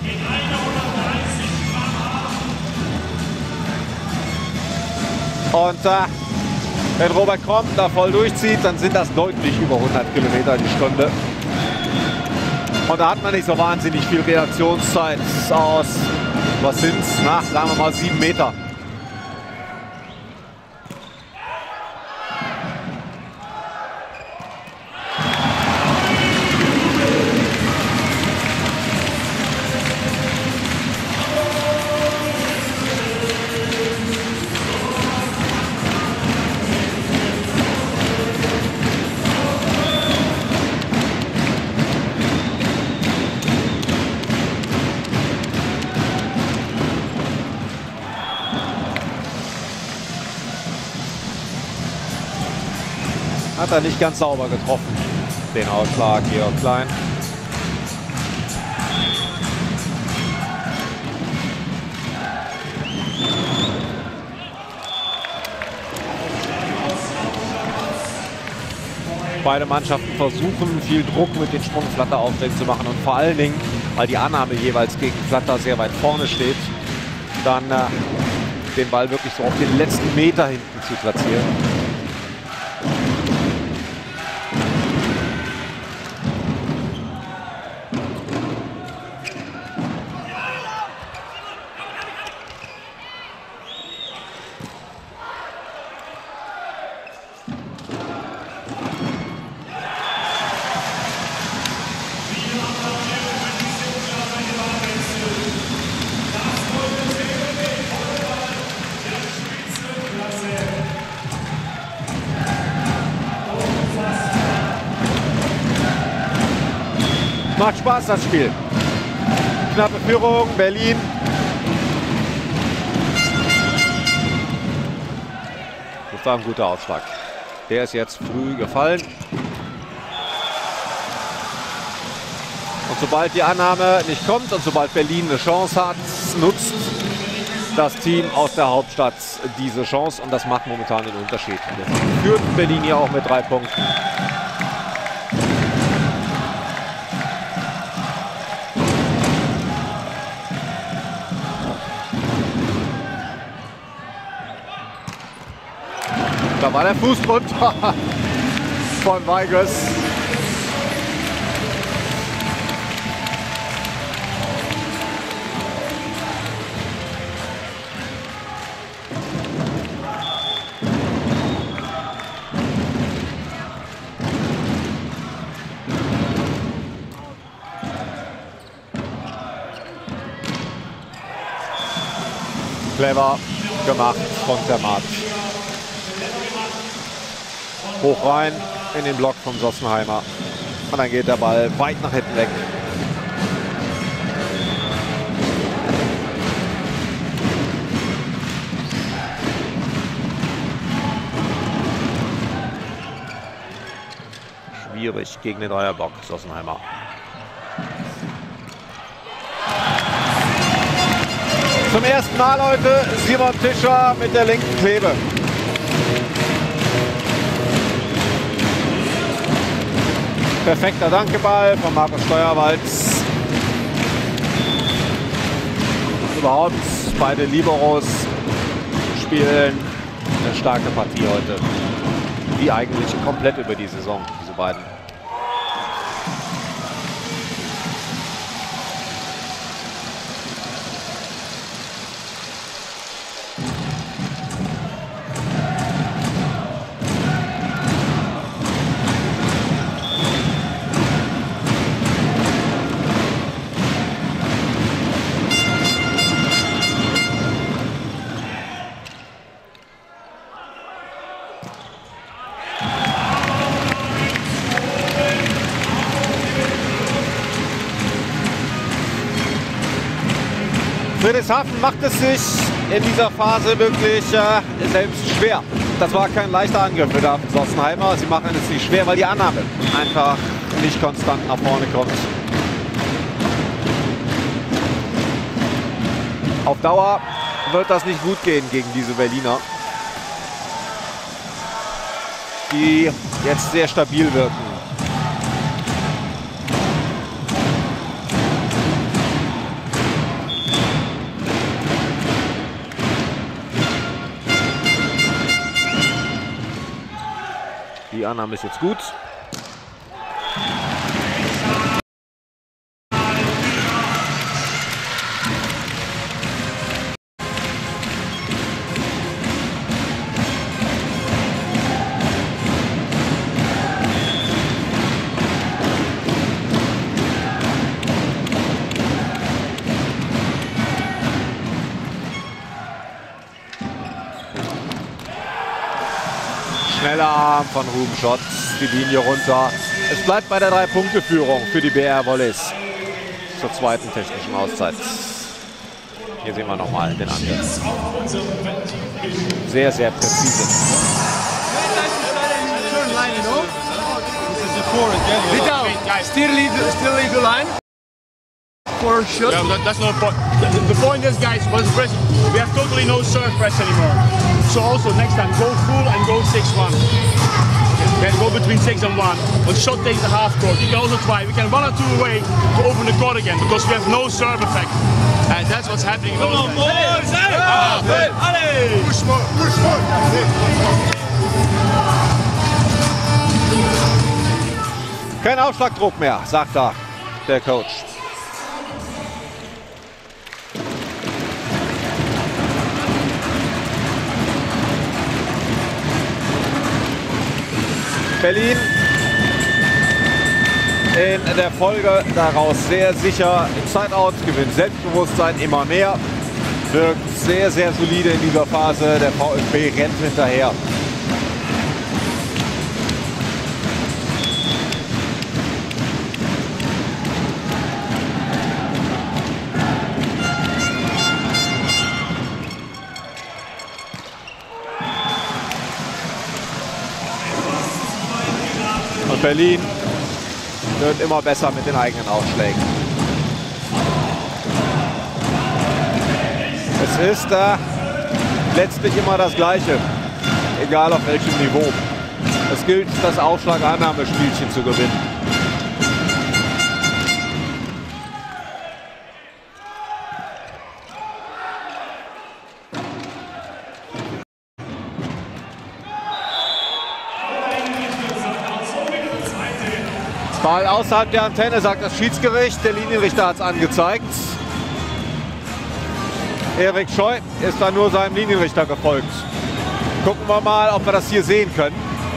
Und äh, wenn Robert Kromm da voll durchzieht, dann sind das deutlich über hundert Kilometer die Stunde. Und da hat man nicht so wahnsinnig viel Reaktionszeit aus, was sind es, sagen wir mal sieben Meter. Hat er nicht ganz sauber getroffen, den Ausschlag Georg Klein. Beide Mannschaften versuchen, viel Druck mit den Sprung-Flatter-Aufträgen zu machen und vor allen Dingen, weil die Annahme jeweils gegen Flatter sehr weit vorne steht, dann äh, den Ball wirklich so auf den letzten Meter hinten zu platzieren. Macht Spaß, das Spiel. Knappe Führung, Berlin. Das war ein guter Ausschlag. Der ist jetzt früh gefallen. Und sobald die Annahme nicht kommt und sobald Berlin eine Chance hat, nutzt das Team aus der Hauptstadt diese Chance. Und das macht momentan den Unterschied. Jetzt führt Berlin hier auch mit drei Punkten. Da war der Fuß drunter von Weigels. Clever gemacht von Zermatt. Hoch rein in den Block vom Sossenheimer. Und dann geht der Ball weit nach hinten weg. Schwierig gegen den Dreierblock, Sossenheimer. Zum ersten Mal heute Simon Tischer mit der linken Klebe. Perfekter Dankeball von Markus Steuerwalz. Überhaupt beide Liberos spielen eine starke Partie heute. Wie eigentlich komplett über die Saison, diese beiden. Friedrichshafen macht es sich in dieser Phase wirklich äh, selbst schwer. Das war kein leichter Angriff für David Sossenheimer. Sie machen es sich schwer, weil die Annahme einfach nicht konstant nach vorne kommt. Auf Dauer wird das nicht gut gehen gegen diese Berliner, die jetzt sehr stabil wirken. Die Annahme ist jetzt gut. Schneller Arm von Ruben Schott, die Linie runter. Es bleibt bei der Drei-Punkte-Führung für die B R Volleys zur zweiten technischen Auszeit. Hier sehen wir nochmal den Angriff. Sehr, sehr präzise. Vital, still lead, still lead the line. for shot. Yeah, that, that's not a point. The, the point is, guys, what's the press? We have totally no serve press anymore. So also next time, go full and go six one. Okay, go between six and one. When shot takes the half court, you can also try. We can one or two away to open the court again because we have no serve effect. And that's what's happening. Come on, boys! Push more, push more. Kein Aufschlagdruck mehr, sagt da der Coach. Berlin in der Folge daraus sehr sicher im Sideout, gewinnt Selbstbewusstsein immer mehr, wirkt sehr, sehr solide in dieser Phase. Der VfB rennt hinterher. Berlin wird immer besser mit den eigenen Aufschlägen. Es ist äh, letztlich immer das Gleiche, egal auf welchem Niveau. Es gilt, das Aufschlag-Annahmespielchen zu gewinnen. Ball außerhalb der Antenne, sagt das Schiedsgericht. Der Linienrichter hat es angezeigt. Erik Scheu ist da nur seinem Linienrichter gefolgt. Gucken wir mal, ob wir das hier sehen können.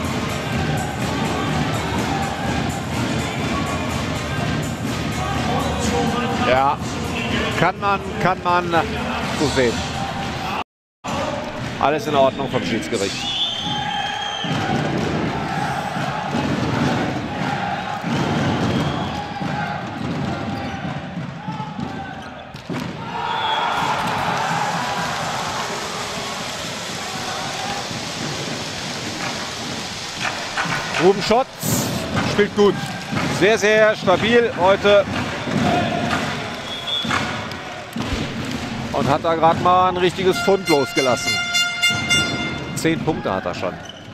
Ja, kann man, kann man so sehen. Alles in Ordnung vom Schiedsgericht. Ruben Schott spielt gut. Sehr, sehr stabil heute. Und hat da gerade mal ein richtiges Pfund losgelassen. Zehn Punkte hat er schon.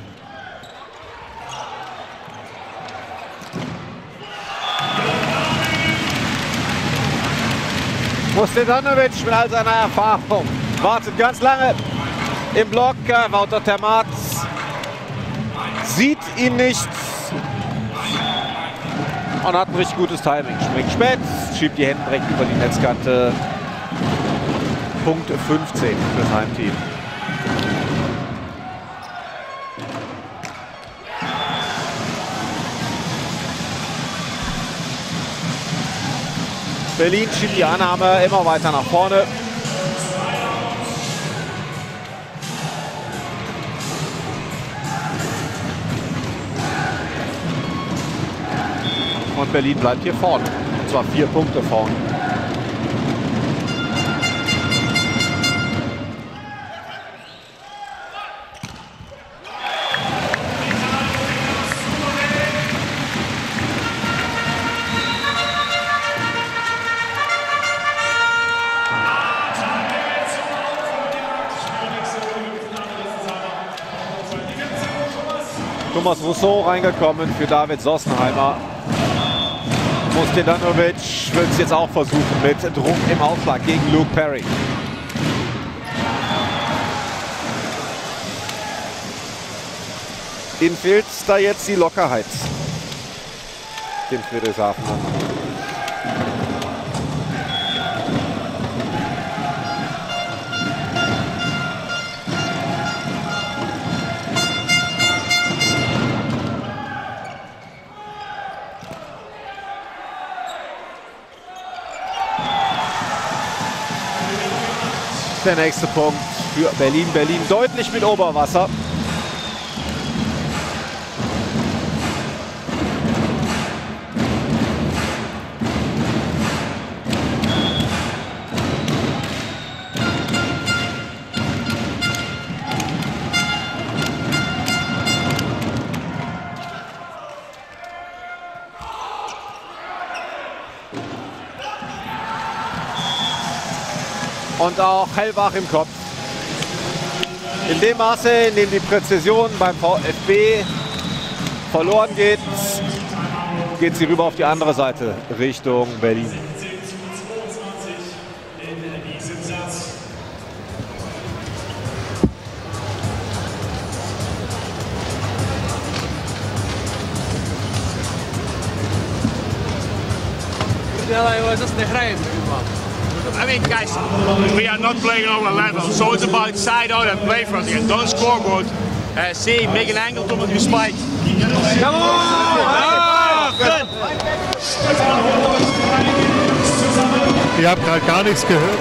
Mostedanovic mit all seiner Erfahrung wartet ganz lange im Block. Wouter Termat sieht ihn nicht und hat ein richtig gutes Timing. Springt spät, schiebt die Hände direkt über die Netzkante. Punkt fünfzehn fürs Heimteam. Berlin schiebt die Annahme immer weiter nach vorne. Und Berlin bleibt hier vorne. Und zwar vier Punkte vorne. Thomas Rousseau reingekommen für David Sossenheimer. Mostedanovic wird es jetzt auch versuchen mit Druck im Aufschlag gegen Luke Perry. Ihnen fehlt da jetzt die Lockerheit, dem Friedrichshafen. Der nächste Punkt für Berlin. Berlin deutlich mit Oberwasser. und auch hellwach im Kopf. In dem Maße, in dem die Präzision beim VfB verloren geht, geht sie rüber auf die andere Seite, Richtung Berlin. I mean, guys, we are not playing on our level, so it's about side out and play for us again. Don't score good. Uh, see, make an angle to you spike. Come on! Ah, good. Ich habe gerade gar nichts gehört.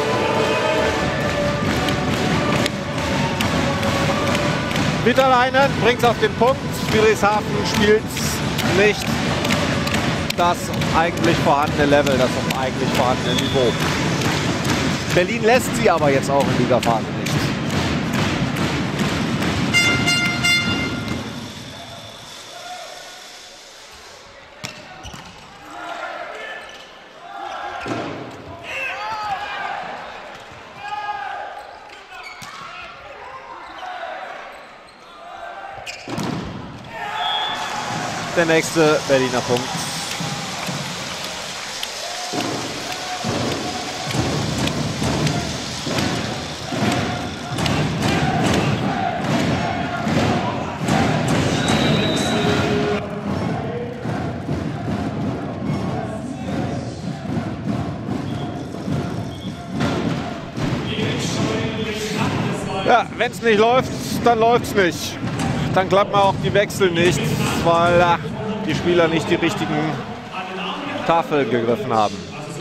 Witteleinen bringt es auf den Punkt. Friedrichshafen spielt nicht das eigentlich vorhandene Level, das eigentlich vorhandene Niveau. Berlin lässt sie aber jetzt auch in dieser Phase nicht. Der nächste Berliner Punkt. Ja, wenn es nicht läuft, dann läuft es nicht. Dann klappen auch die Wechsel nicht, weil ach, die Spieler nicht die richtigen Tafeln gegriffen haben.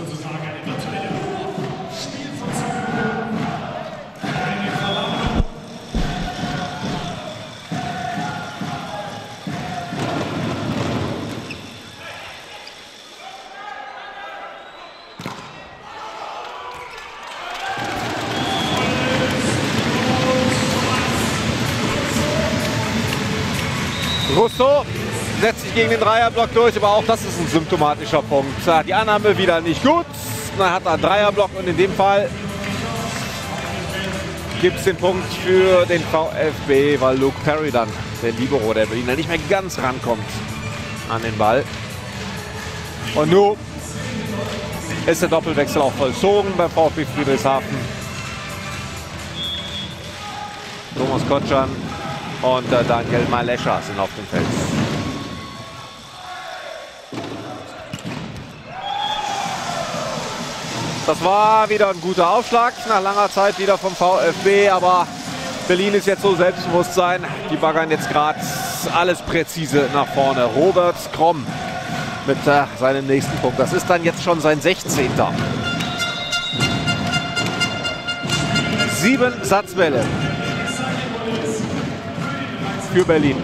Rousseau setzt sich gegen den Dreierblock durch, aber auch das ist ein symptomatischer Punkt. Die Annahme wieder nicht gut, dann hat er einen Dreierblock und in dem Fall gibt es den Punkt für den VfB, weil Luke Perry dann, der Libero der Berliner, nicht mehr ganz rankommt an den Ball. Und nun ist der Doppelwechsel auch vollzogen beim VfB Friedrichshafen. Thomas Kotschan und äh, Daniel Malescha sind auf dem Feld. Das war wieder ein guter Aufschlag, nach langer Zeit wieder vom VfB, aber Berlin ist jetzt so Selbstbewusstsein. Die baggern jetzt gerade alles präzise nach vorne. Robert Kromm mit äh, seinem nächsten Punkt. Das ist dann jetzt schon sein sechzehnter. Sieben Satzbälle für Berlin.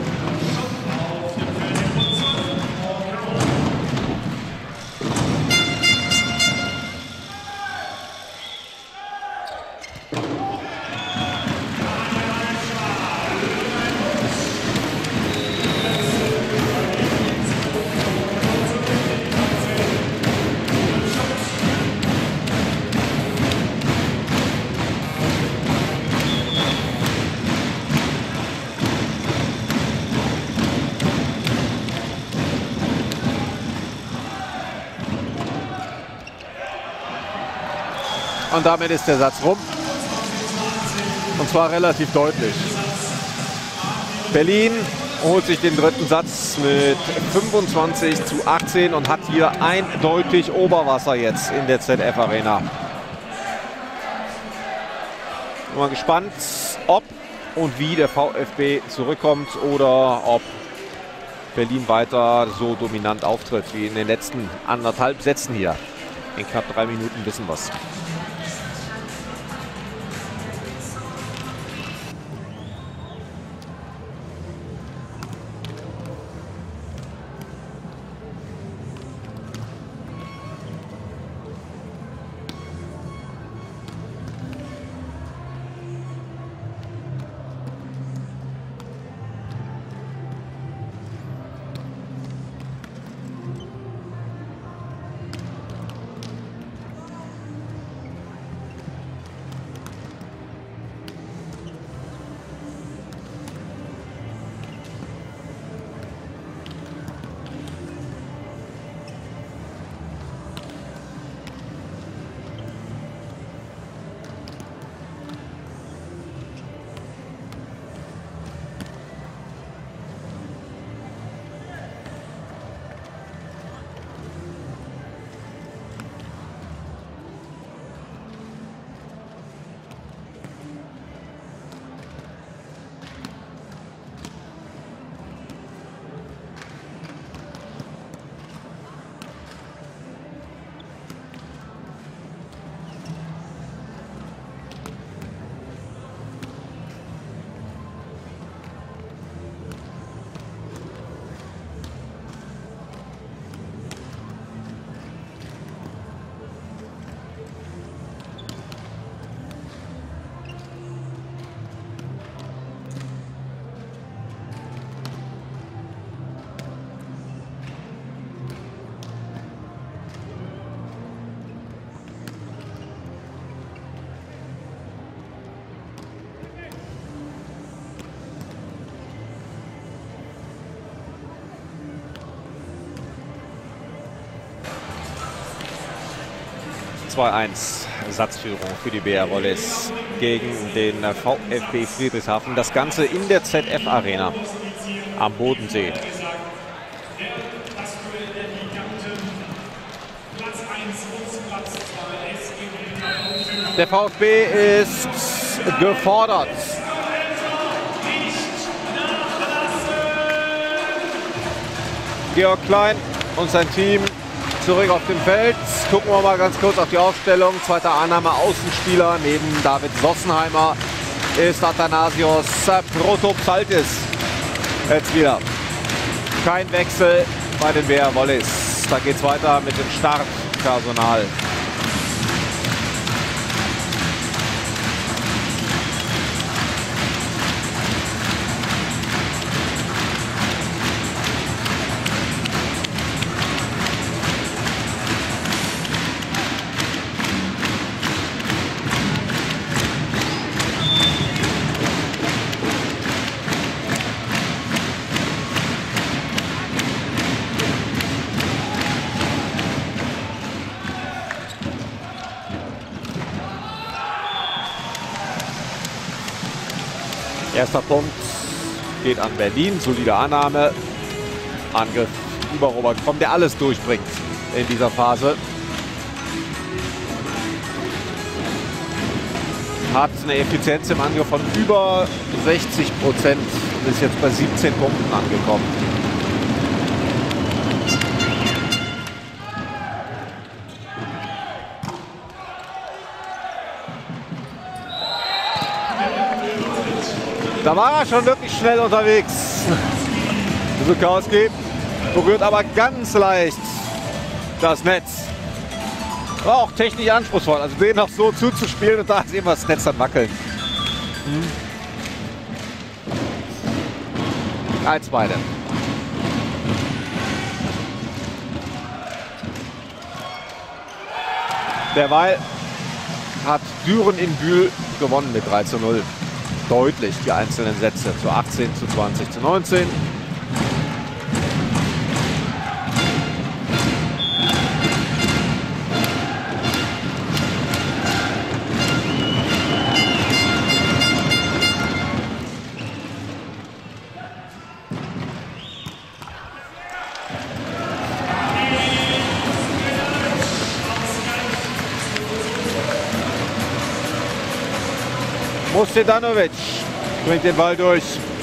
Und damit ist der Satz rum. Und zwar relativ deutlich. Berlin holt sich den dritten Satz mit fünfundzwanzig zu achtzehn und hat hier eindeutig Oberwasser jetzt in der Z F Arena. Bin mal gespannt, ob und wie der VfB zurückkommt oder ob Berlin weiter so dominant auftritt wie in den letzten anderthalb Sätzen hier. In knapp drei Minuten wissen wir es. zwei eins Satzführung für die B R Volleys gegen den VfB Friedrichshafen. Das Ganze in der Z F Arena am Bodensee. Der VfB ist gefordert. Georg Klein und sein Team zurück auf dem Feld. Gucken wir mal ganz kurz auf die Aufstellung. Zweiter Annahme Außenspieler neben David Sossenheimer ist Athanasios Protopsaltis. Jetzt wieder kein Wechsel bei den B R Volleys. Da geht es weiter mit dem Startpersonal. Erster Punkt geht an Berlin. Solide Annahme. Angriff über Robert Kromm, der alles durchbringt in dieser Phase. Hat eine Effizienz im Angriff von über sechzig Prozent und ist jetzt bei siebzehn Punkten angekommen. Da war er schon wirklich schnell unterwegs. Sukowski berührt aber ganz leicht das Netz. War auch technisch anspruchsvoll. Also den noch so zuzuspielen und da sehen wir das Netz dann wackeln. Hm. Eins beide. Derweil hat Düren in Bühl gewonnen mit drei zu null. Deutlich die einzelnen Sätze zu achtzehn, zu zwanzig, zu neunzehn. Mostedanovic bringt den Ball durch.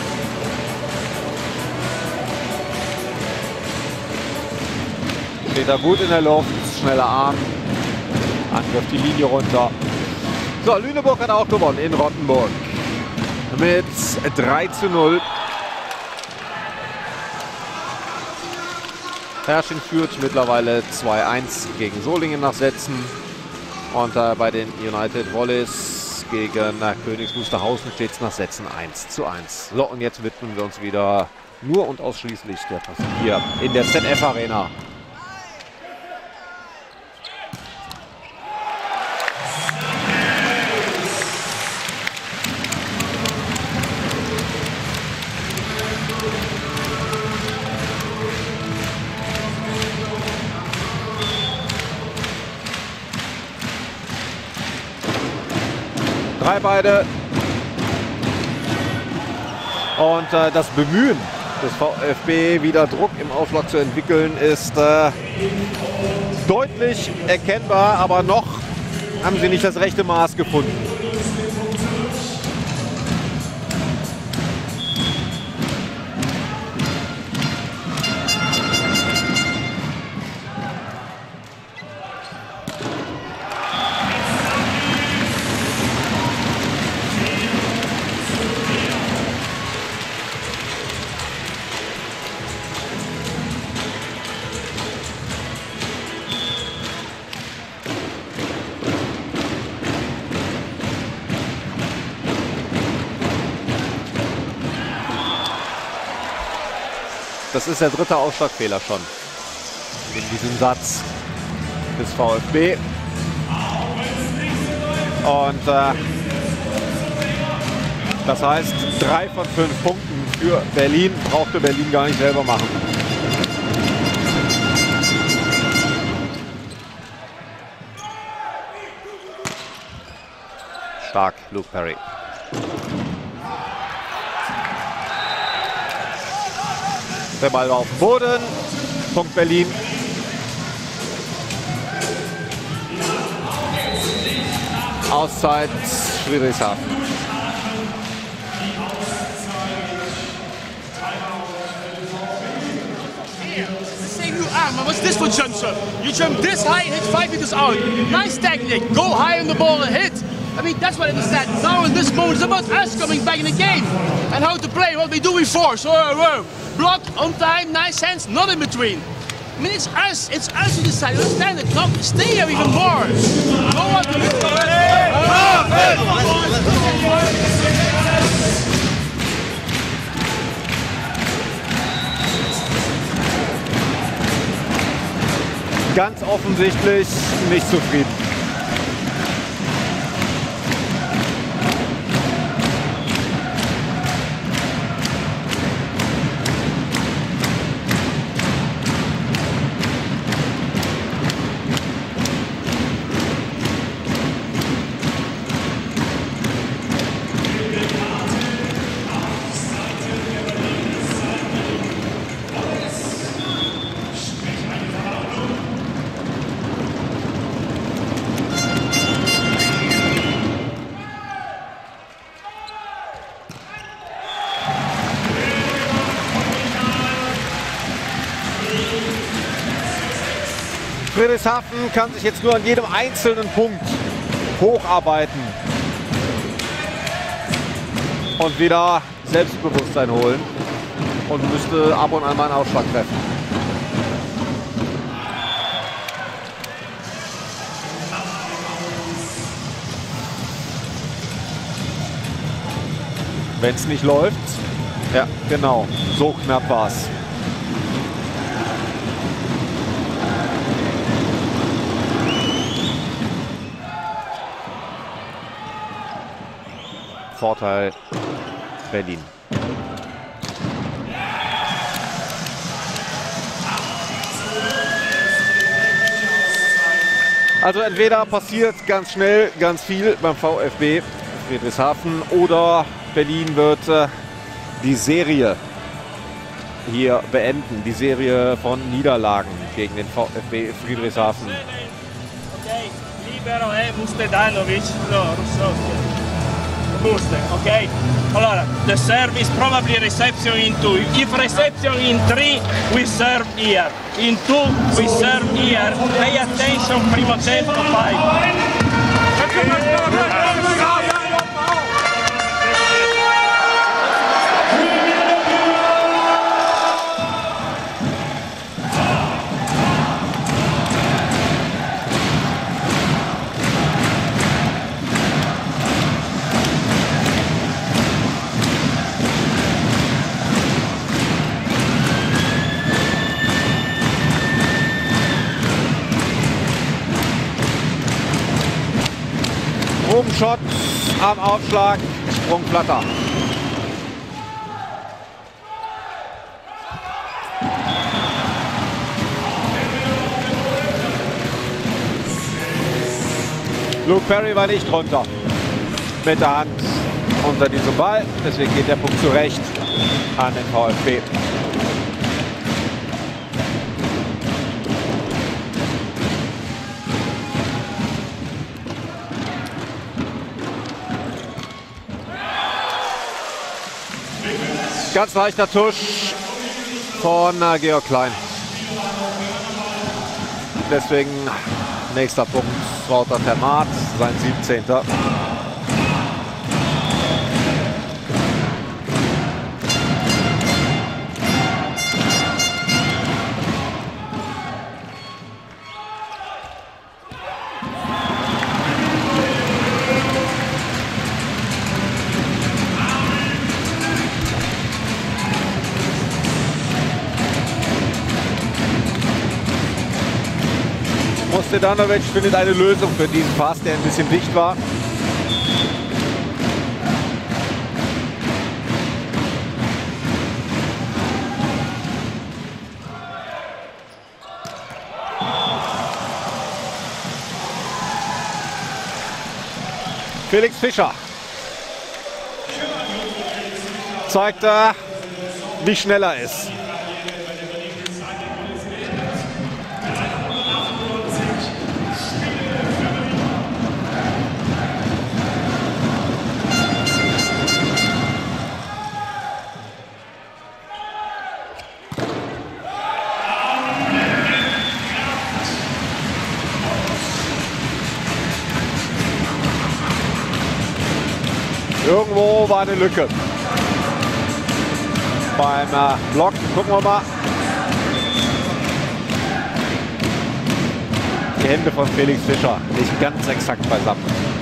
Steht da gut in der Luft, schneller Arm, Angriff die Linie runter. So, Lüneburg hat auch gewonnen in Rottenburg mit drei zu null. Herrsching führt mittlerweile zwei eins gegen Solingen nach Sätzen. Und äh, bei den United Volleys gegen Königs Wusterhausen steht es nach Sätzen eins zu eins. So, und jetzt widmen wir uns wieder nur und ausschließlich der Partie hier in der Z F Arena. Drei beide. Und äh, das Bemühen des VfB, wieder Druck im Aufschlag zu entwickeln, ist äh, deutlich erkennbar, aber noch haben sie nicht das rechte Maß gefunden. Das ist der dritte Ausschlagfehler schon in diesem Satz des VfB. Und äh, das heißt, drei von fünf Punkten für Berlin brauchte Berlin gar nicht selber machen. Stark, Luke Perry. Der Ball war auf dem Boden. Punkt Berlin. Auszeit Friedrichshafen. What's this for jump, sir? You jump this high and hit five meters out. Nice technique. Go high on the ball and hit. I mean, that's what I understand. Now in this moment, it's about us coming back in the game and how to play what we do before. So, uh, block on time, nice hands, not in between. I mean, it's us. It's us who decide. You understand it? Not stay here even more. Go on to it. Ganz offensichtlich nicht zufrieden. Friedrichshafen kann sich jetzt nur an jedem einzelnen Punkt hocharbeiten und wieder Selbstbewusstsein holen und müsste ab und an mal einen Ausschlag treffen. Wenn es nicht läuft, ja genau, so knapp war es. Vorteil Berlin. Also entweder passiert ganz schnell ganz viel beim VfB Friedrichshafen oder Berlin wird äh, die Serie hier beenden. Die Serie von Niederlagen gegen den VfB Friedrichshafen. Okay, libero è Mustedanovic, no, Russo. Buste, okay? Allora, the serve is probably reception in two. If reception in three, we serve here. In two, we serve here. Pay attention, primo tempo, five. Shot am Aufschlag, Sprungplatter. Luke Perry war nicht runter mit der Hand unter diesem Ball, deswegen geht der Punkt zurecht an den VfB. Ganz leichter Tusch von äh, Georg Klein. Deswegen nächster Punkt, Wouter Termat, sein siebzehnter. Mustedanovic findet eine Lösung für diesen Pass, der ein bisschen dicht war. Felix Fischer zeigt, äh, wie schnell er ist. Irgendwo war eine Lücke beim äh, Block. Gucken wir mal. Die Hände von Felix Fischer nicht ganz exakt beisammen.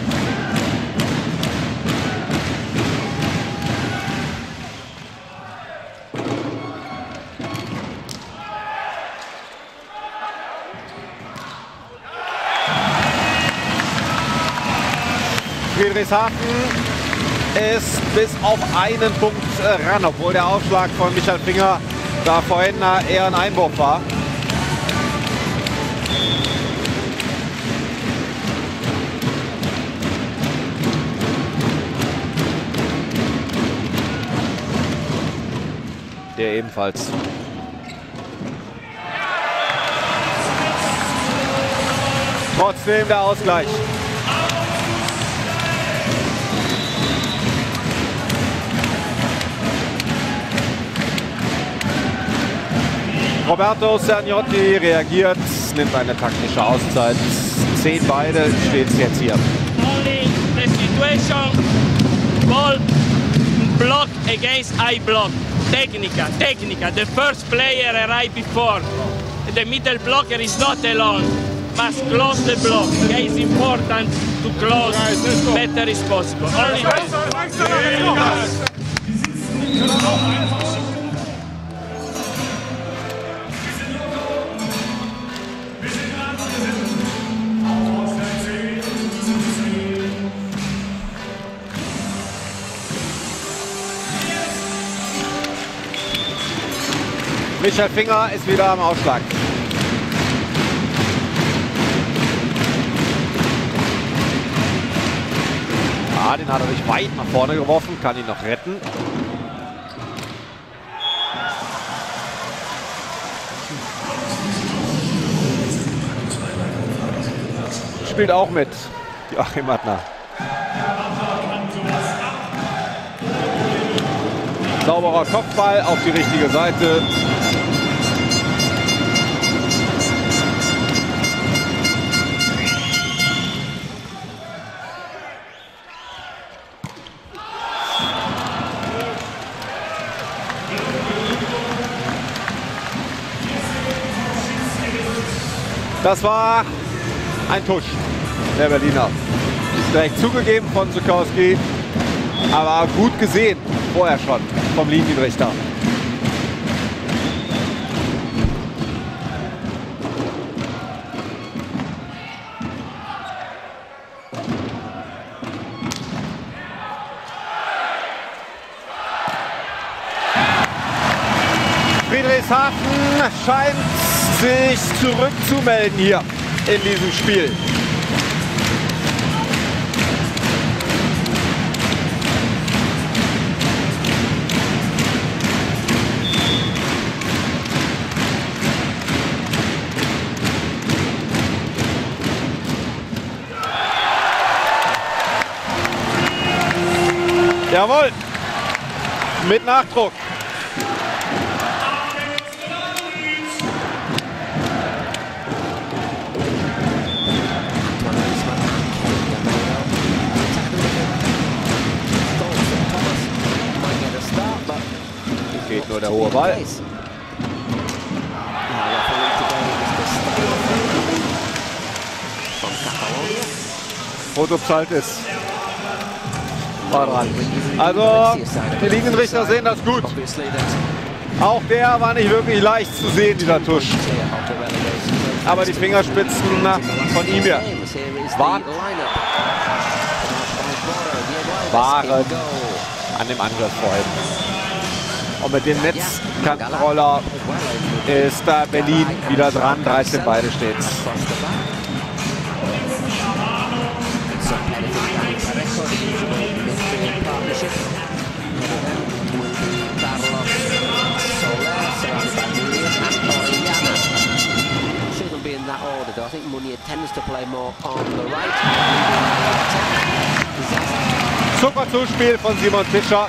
Friedrichshafen ist bis auf einen Punkt äh, ran, obwohl der Aufschlag von Michael Finger da vorhin äh, eher ein Einwurf war. Der ebenfalls. Trotzdem der Ausgleich. Roberto Cernotti reagiert, nimmt eine taktische Auszeit. Zehn beide, steht es jetzt hier. Only the situation, ball, block against eye block. Technica, technica. The first player arrived before. The middle blocker is not alone. Must close the block. Okay, it's important to close better as possible. Only this. Michael Finger ist wieder am Ausschlag. Ja, den hat er sich weit nach vorne geworfen, kann ihn noch retten. Spielt auch mit Joachim Mattner. Sauberer Kopfball auf die richtige Seite. Das war ein Tusch der Berliner. Direkt zugegeben von Zukowski, aber gut gesehen vorher schon vom Linienrichter. Friedrichshafen scheint sich zurückzumelden hier in diesem Spiel. Jawohl, mit Nachdruck. Geht nur der hohe Ball. Fotopsalt ist war dran. Also die Linienrichter sehen das gut. Auch der war nicht wirklich leicht zu sehen, dieser Tusch. Aber die Fingerspitzen von ihm hier waren, waren an dem Angriff vorhin. Und mit dem Netzkantenroller ist da Berlin wieder dran. dreizehn beide steht's. Super Zuspiel von Simon Fischer.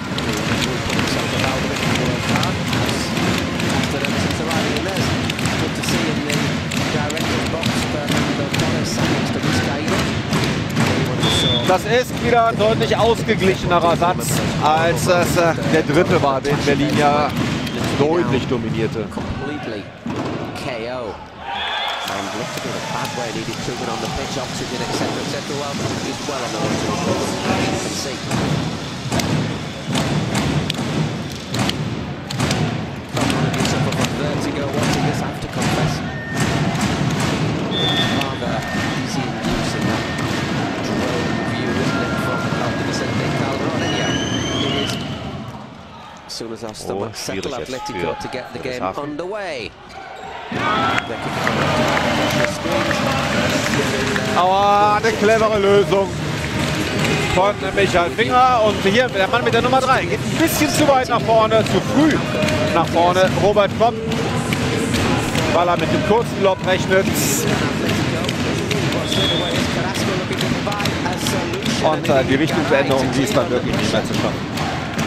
Das ist wieder ein deutlich ausgeglichenerer Satz, als es äh, der dritte war, den Berlin ja deutlich dominierte. As soon as our stomachs settle, Atletico to get the game underway. Aber eine clevere Lösung von Michael Finger. Und hier der Mann mit der Nummer drei geht ein bisschen zu weit nach vorne, zu früh nach vorne. Robert Kopp, weil er mit dem kurzen Lob rechnet. Und äh, die Richtungsänderung, die ist dann wirklich nicht mehr zu schaffen.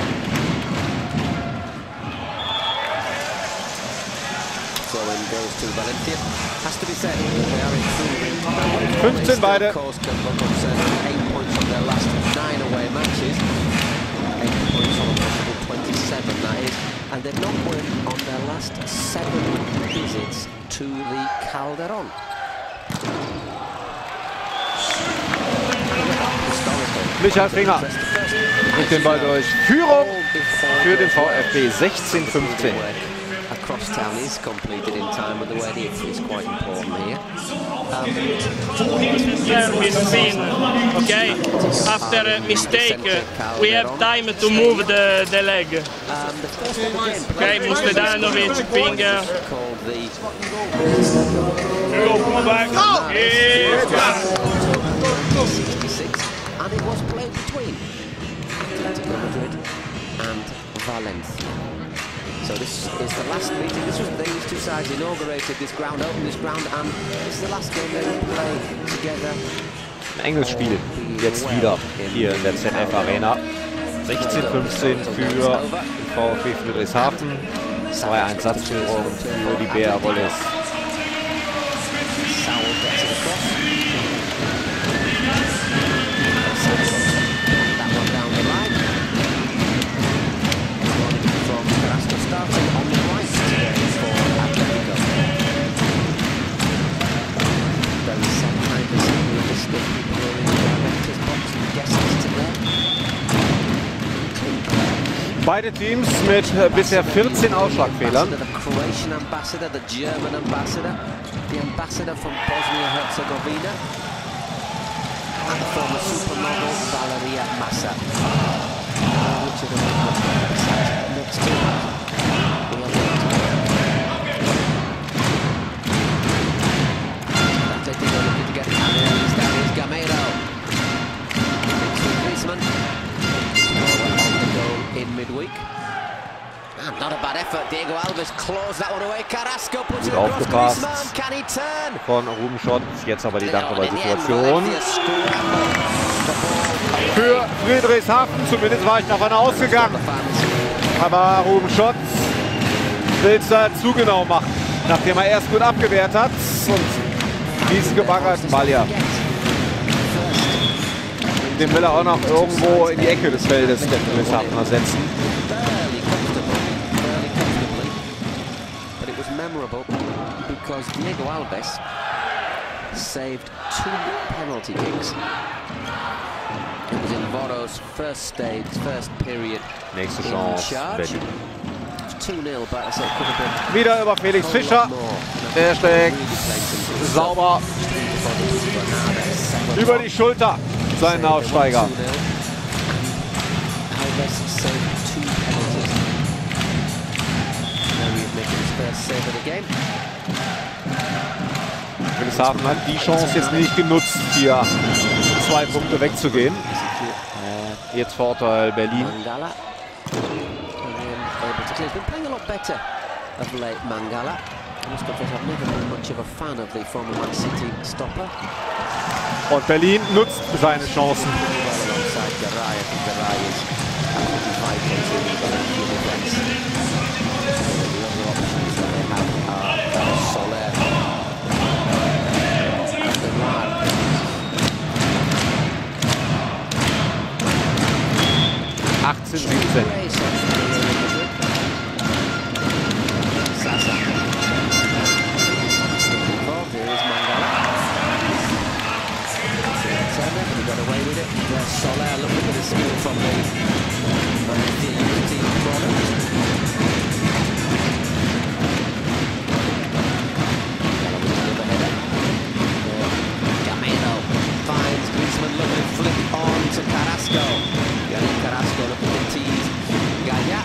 fünfzehn beide. And they've not won on their last seven visits to the Calderon. Michael Finger mit dem Ball durch. Führung für den VfB sechzehn fünfzehn. Across town is completed in time, but the way it is quite important here. Um, Service spin, okay? After a mistake, uh, we have time to move the, the leg. Okay, Mustedanovic, Finger. Go back. And it was played between Atletico Madrid and Valencia. So this is the last meeting. This was these two sides inaugurated this ground, opened this ground, and this is the last game they will play together. Ein enges Spiel jetzt wieder hier in der Z F Arena. sechzehn fünfzehn für den VfB Friedrichshafen. zwei eins Satzführung für die B R Wollis. Beide Teams mit bisher vierzehn Ausschlagfehlern. In midweek. And not a bad effort. Diego Alves claws that one away. Carrasco puts it across. Griezmann, can he turn? Von Ruben Schott. Jetzt aber die Dankarbeit-Situation. Für Friedrichshafen. Zumindest war ich davon ausgegangen. Aber Ruben Schott will es da zu genau machen. Nachdem er erst gut abgewehrt hat. Und diesen gebaggerten Ball ja. Den will er auch noch irgendwo in die Ecke des Feldes der Friedrichshafener setzen. But it was memorable because Diego Alves saved two penalty kicks. It was in Voro's first stage, first period. Nächste Chance. two nil, but I said it could have been. Wieder über Felix Fischer. Der schlägt sauber über die Schulter seinen Aufsteiger. Friedrichshafen hat die Chance jetzt nicht genutzt, hier zwei Punkte wegzugehen. Jetzt Vorteil Berlin. must confess, I've never been much of a fan of the former Man City stopper. Und Berlin nutzt seine Chancen. Alongside Garay, I think Garay is absolutely vital to the defense. The other options that they have are Soler and the Ryan. achtzehn siebzehn. Sasa. Involved here is Mangala. He got away with it. There's Soler. Look at the skill from the team product. Gamero finds Griezmann. Lovely flip on to Carrasco. Yannick Carrasco looking to tease Gaya.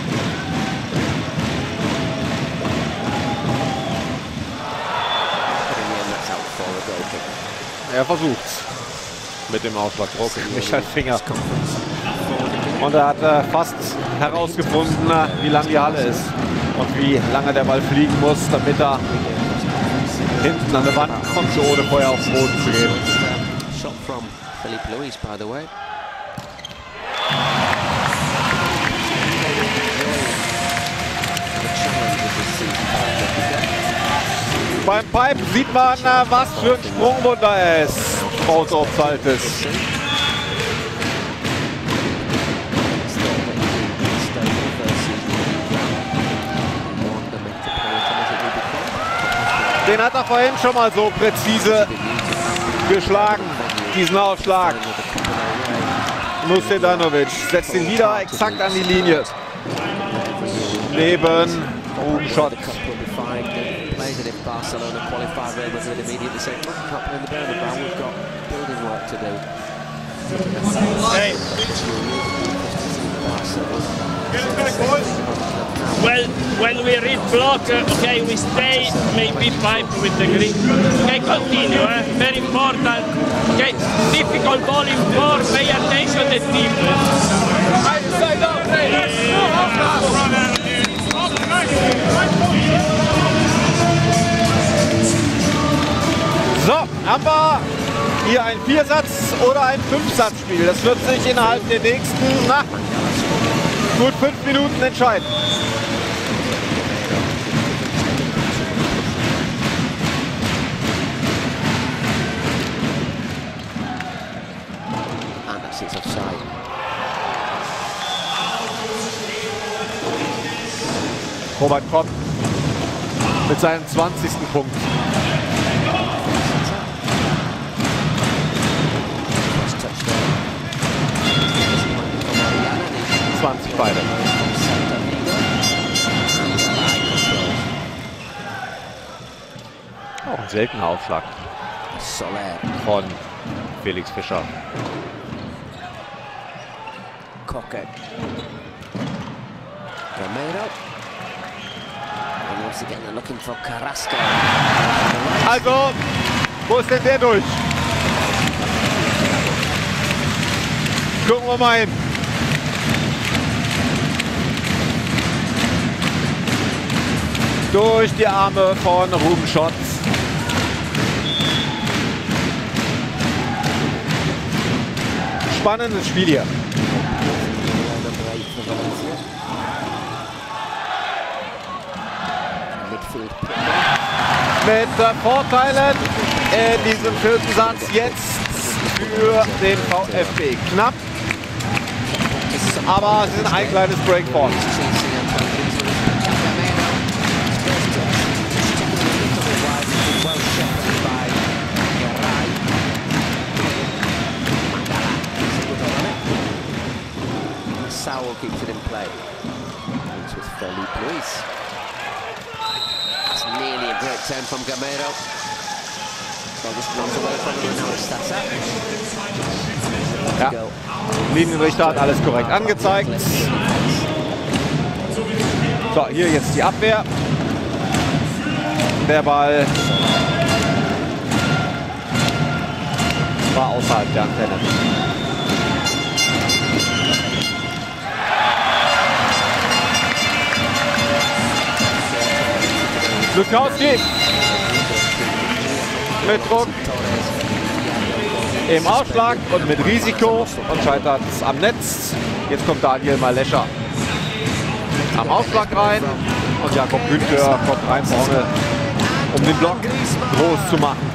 But in the end, that's out for a goal kick. Er versucht's mit dem Aufschlagdruck. Michael Finger. Und er hat äh, fast herausgefunden, wie lang die Halle ist und wie lange der Ball fliegen muss, damit er hinten an der Wand kommt, so ohne vorher auf den Boden zu gehen. Shot from Felipe Luis, by the way. Beim Pipe sieht man, was für ein Sprungwunder er ist. Raus auf Saltes. Den hat er vorhin schon mal so präzise geschlagen, diesen Aufschlag. Nusredanovic setzt ihn wieder exakt an die Linie. Neben Rubenschott. Barcelona qualify Real Madrid immediately say, look, can't play in the Bernabeu, we've got building work to do. Hey. Well, when we read block, uh, okay, we stay maybe pipe with the grip. Okay, continue, eh? Very important. Okay, difficult ball in four, pay attention to the team. So, haben wir hier ein Viersatz- oder ein Fünfsatzspiel. Das wird sich innerhalb der nächsten, na, gut fünf Minuten entscheiden. Robert Kopp mit seinem zwanzigsten Punkt. zwanzig beide. Auch ein seltener Aufschlag von Felix Fischer. Koke. Gamero. And once again they're looking for Carrasco. Also, wo ist denn der durch? Gucken wir mal hin. Durch die Arme von Ruben Schott. Spannendes Spiel hier. Mit Vorteilen in diesem vierten Satz jetzt für den VfB. Knapp, aber es ist ein kleines Break vorne. Sowell keeps it in play. It's with Felipe Luis. That's nearly a great turn from Gamero. Well, just runs away from him now. It's Sasa. Ja, Linienrichter hat alles korrekt angezeigt. So, hier jetzt die Abwehr. Der Ball war außerhalb der Antenne. Lukowski mit Druck im Aufschlag und mit Risiko und scheitert am Netz. Jetzt kommt Daniel Malescher am Aufschlag rein und Jakob Günther kommt rein vorne, um den Block groß zu machen.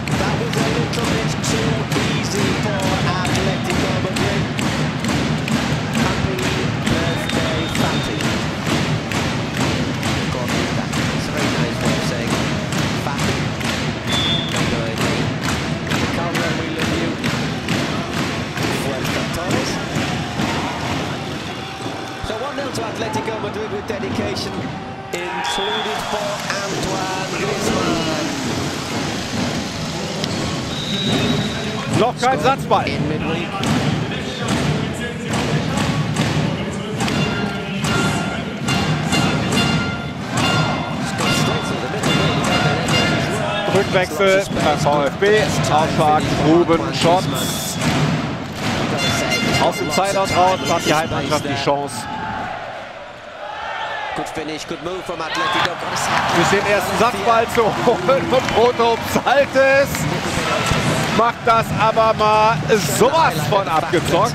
To Atletico Madrid with dedication, included for Antoine Griezmann. Noch kein Satzball. In midweek. Rückwechsel beim VfB, Aufschlag, Ruben Schotz. Aus dem Zeitaus raus hat die Heimmannschaft die Chance, Good finish, good move from Atletico. durch den ersten Satzball zu holen und Proto Psaltes macht das aber mal sowas von abgezockt.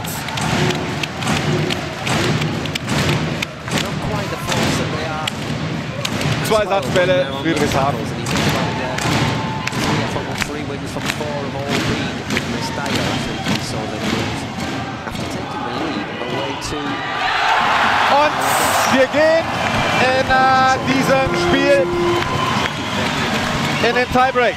Zwei Satzbälle, Friedrichshafen. Und wir gehen in äh, diesem Spiel in den Tiebreak.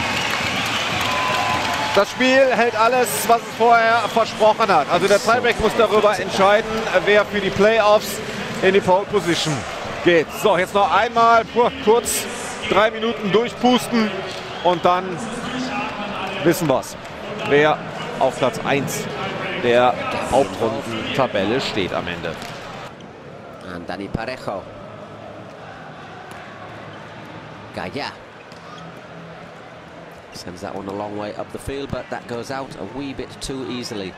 Das Spiel hält alles, was es vorher versprochen hat. Also der Tiebreak muss darüber entscheiden, wer für die Playoffs in die Pole Position geht. So, jetzt noch einmal kurz drei Minuten durchpusten und dann wissen wir es, wer auf Platz eins der Hauptrundentabelle steht am Ende. And Dani Parejo. Gaya. Sends that one a long way up the field, but that goes out a wee bit too easily.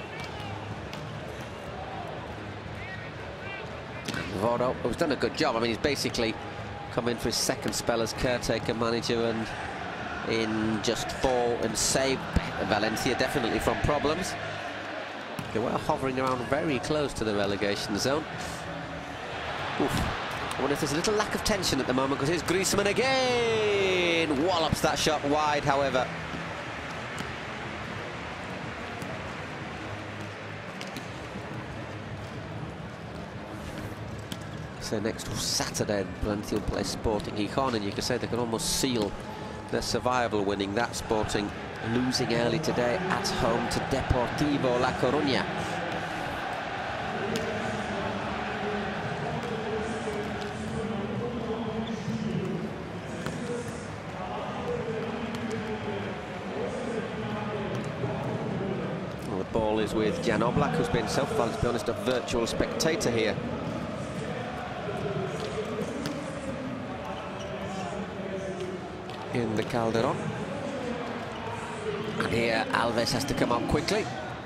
Vodo, who's done a good job. I mean, he's basically come in for his second spell as caretaker manager and in just four and saved Valencia definitely from problems. They were hovering around very close to the relegation zone. Oof. I wonder if there's a little lack of tension at the moment, because here's Griezmann again. Wallops that shot wide, however. So next Saturday, Valencia will play Sporting Gijón, and you can say they can almost seal their survival, winning that. Sporting losing early today at home to Deportivo La Coruña. Well, the ball is with Jan Oblak, who's been so far, to be honest, a virtual spectator here. In the Calderon. And here Alves has to come up quickly.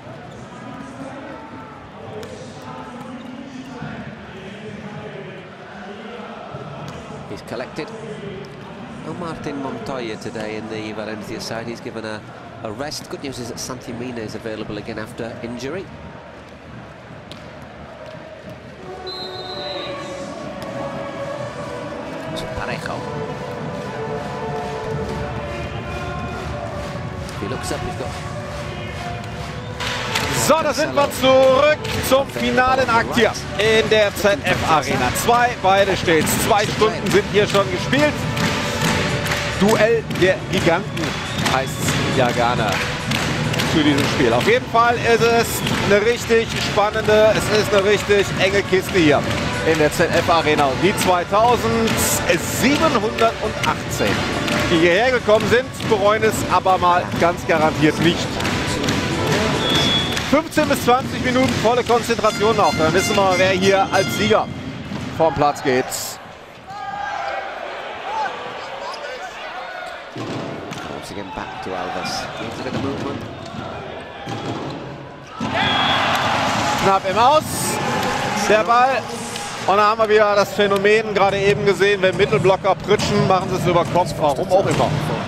He's collected. Oh, Martin Montoya today in the Valencia side. He's given a, a rest. Good news is that Santi Mina is available again after injury. So Parejo. So, da sind wir zurück zum finalen Akt hier in der Z F Arena zwei. Beide stets. Zwei Stunden sind hier schon gespielt. Duell der Giganten heißt es ja gerne zu diesem Spiel. Auf jeden Fall ist es eine richtig spannende, es ist eine richtig enge Kiste hier in der Z F Arena. Und die zweitausendsiebenhundertachtzehn, die hierher gekommen sind, bereuen es aber mal ganz garantiert nicht. fünfzehn bis zwanzig Minuten volle Konzentration noch. Dann wissen wir, wer hier als Sieger vom Platz geht. Knapp im Aus. Der Ball Und da haben wir wieder das Phänomen, gerade eben gesehen, wenn Mittelblocker pritschen, machen sie es über Kopf, warum auch immer.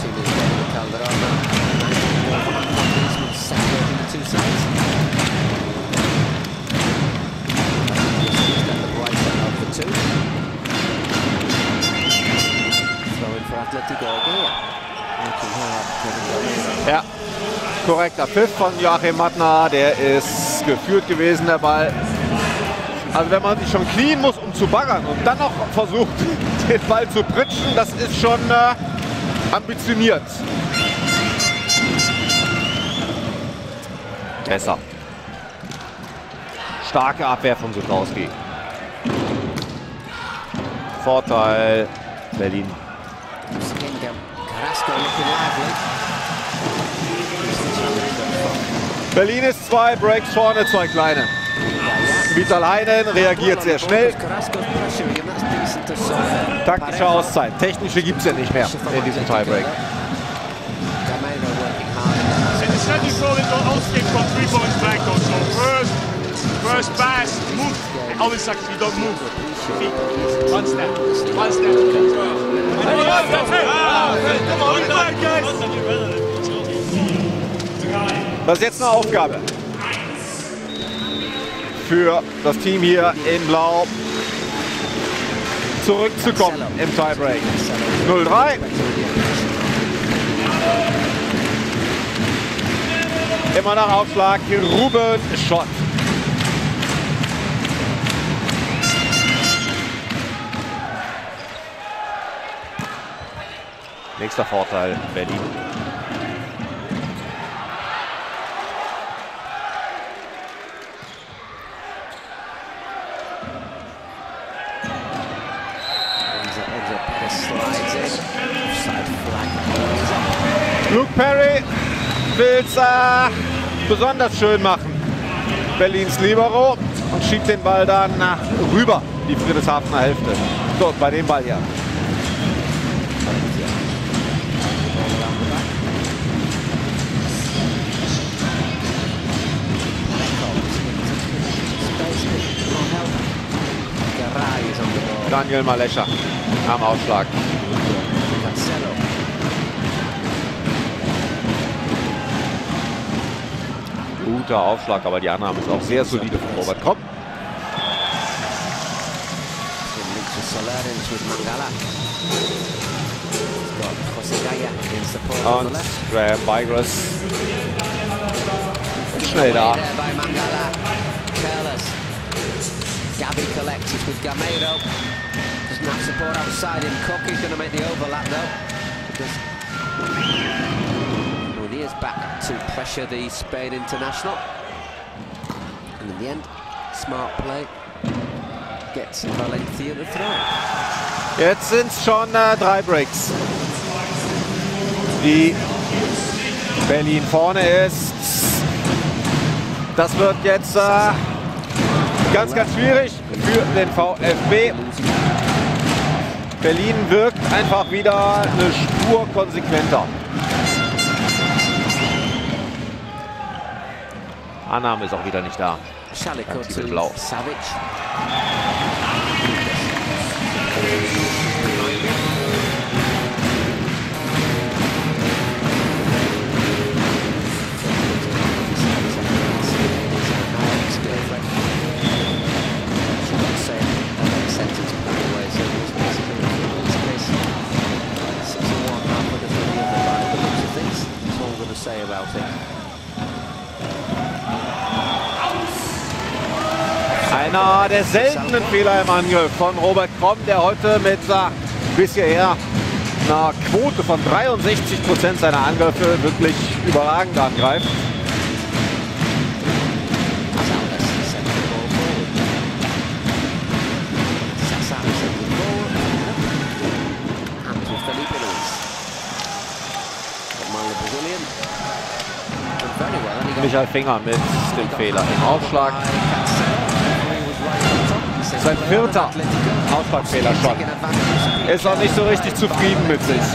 Ja, korrekter Pfiff von Joachim Mattner, der ist geführt gewesen, der Ball. Also wenn man sich schon knien muss, um zu baggern und dann noch versucht, den Ball zu pritschen, das ist schon äh, ambitioniert. Besser. Starke Abwehr von Sutkowski. Vorteil Berlin. Berlin ist zwei Breaks vorne, zwei kleine. Vitalainen reagiert sehr schnell. Taktische Auszeit. Technische gibt es ja nicht mehr in diesem Tiebreak. First pass, move. Always actually don't move. Feet. One step. One step. Das ist jetzt eine Aufgabe für das Team hier in Blau, zurückzukommen im Tiebreak. null drei. Immer nach Aufschlag. Ruben Schott. Nächster Vorteil Berlin. Luke Perry will es äh, besonders schön machen. Berlins Libero und schiebt den Ball dann äh, rüber, die Friedrichshafener Hälfte. So, bei dem Ball hier. Daniel Malescher am Aufschlag. Guter Aufschlag, aber die Annahme ist auch sehr solide von Robert Kropp. Und Graham Bygras schnell da. Gabby collects it with Gameiro. Doesn't have support outside him. Cook is going to make the overlap though. Because well, he is back to pressure the Spain international. And in the end, smart play gets Valencia the throw. Jetzt sind es schon äh, drei Breaks, die Berlin vorne ist. Das wird jetzt äh, ganz, ganz schwierig für den VfB. Berlin wirkt einfach wieder eine Spur konsequenter. Annahme ist auch wieder nicht da. Blau. Einer der seltenen Fehler im Angriff von Robert Kromm, der heute mit äh, bisher einer Quote von dreiundsechzig Prozent seiner Angriffe wirklich überragend angreift. Michael Finger mit dem Fehler im Aufschlag. Sein vierter Aufschlagfehler schon. Ist auch nicht so richtig zufrieden mit sich.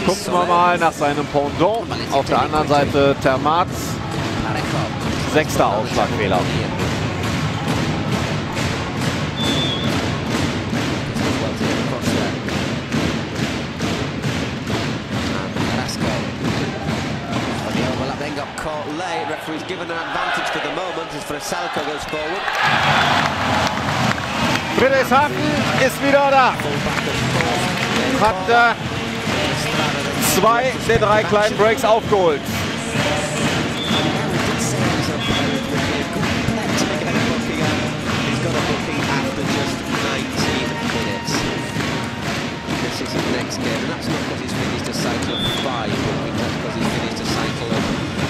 Gucken wir mal nach seinem Pendant. Auf der anderen Seite Termat. Sechster Aufschlagfehler. Caught late, referee's given an advantage for the moment as Vrsaljko goes forward. Friedrichshafen ist wieder da. Hat äh, zwei der drei kleinen Breaks aufgeholt. This is his next game, and that's not because he's finished a cycle of five, but that's because he's finished a cycle of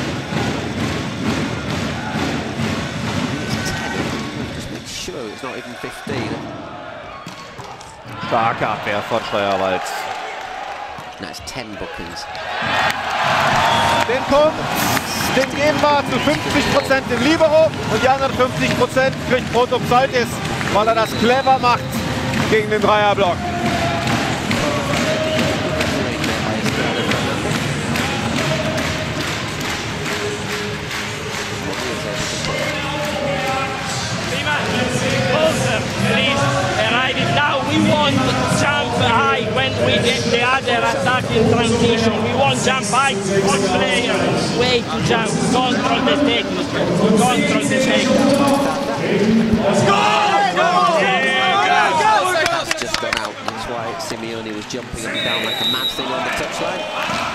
sure it's not even fifteen. Starke Abwehr von Steuerwald. That's ten bookings. Den Punkt, den geben wir zu fünfzig Prozent im Libero und die anderen fünfzig Prozent kriegt Protopsaltis, weil er das clever macht gegen den Dreierblock. Please arrive it now. We want jump high when we get the other attack in transition. We want jump high. One player way to jump. Control the technique. Control the technique. Let's go! That's just gone out. That's why Simeone was jumping up and down like a mad thing on the touchline.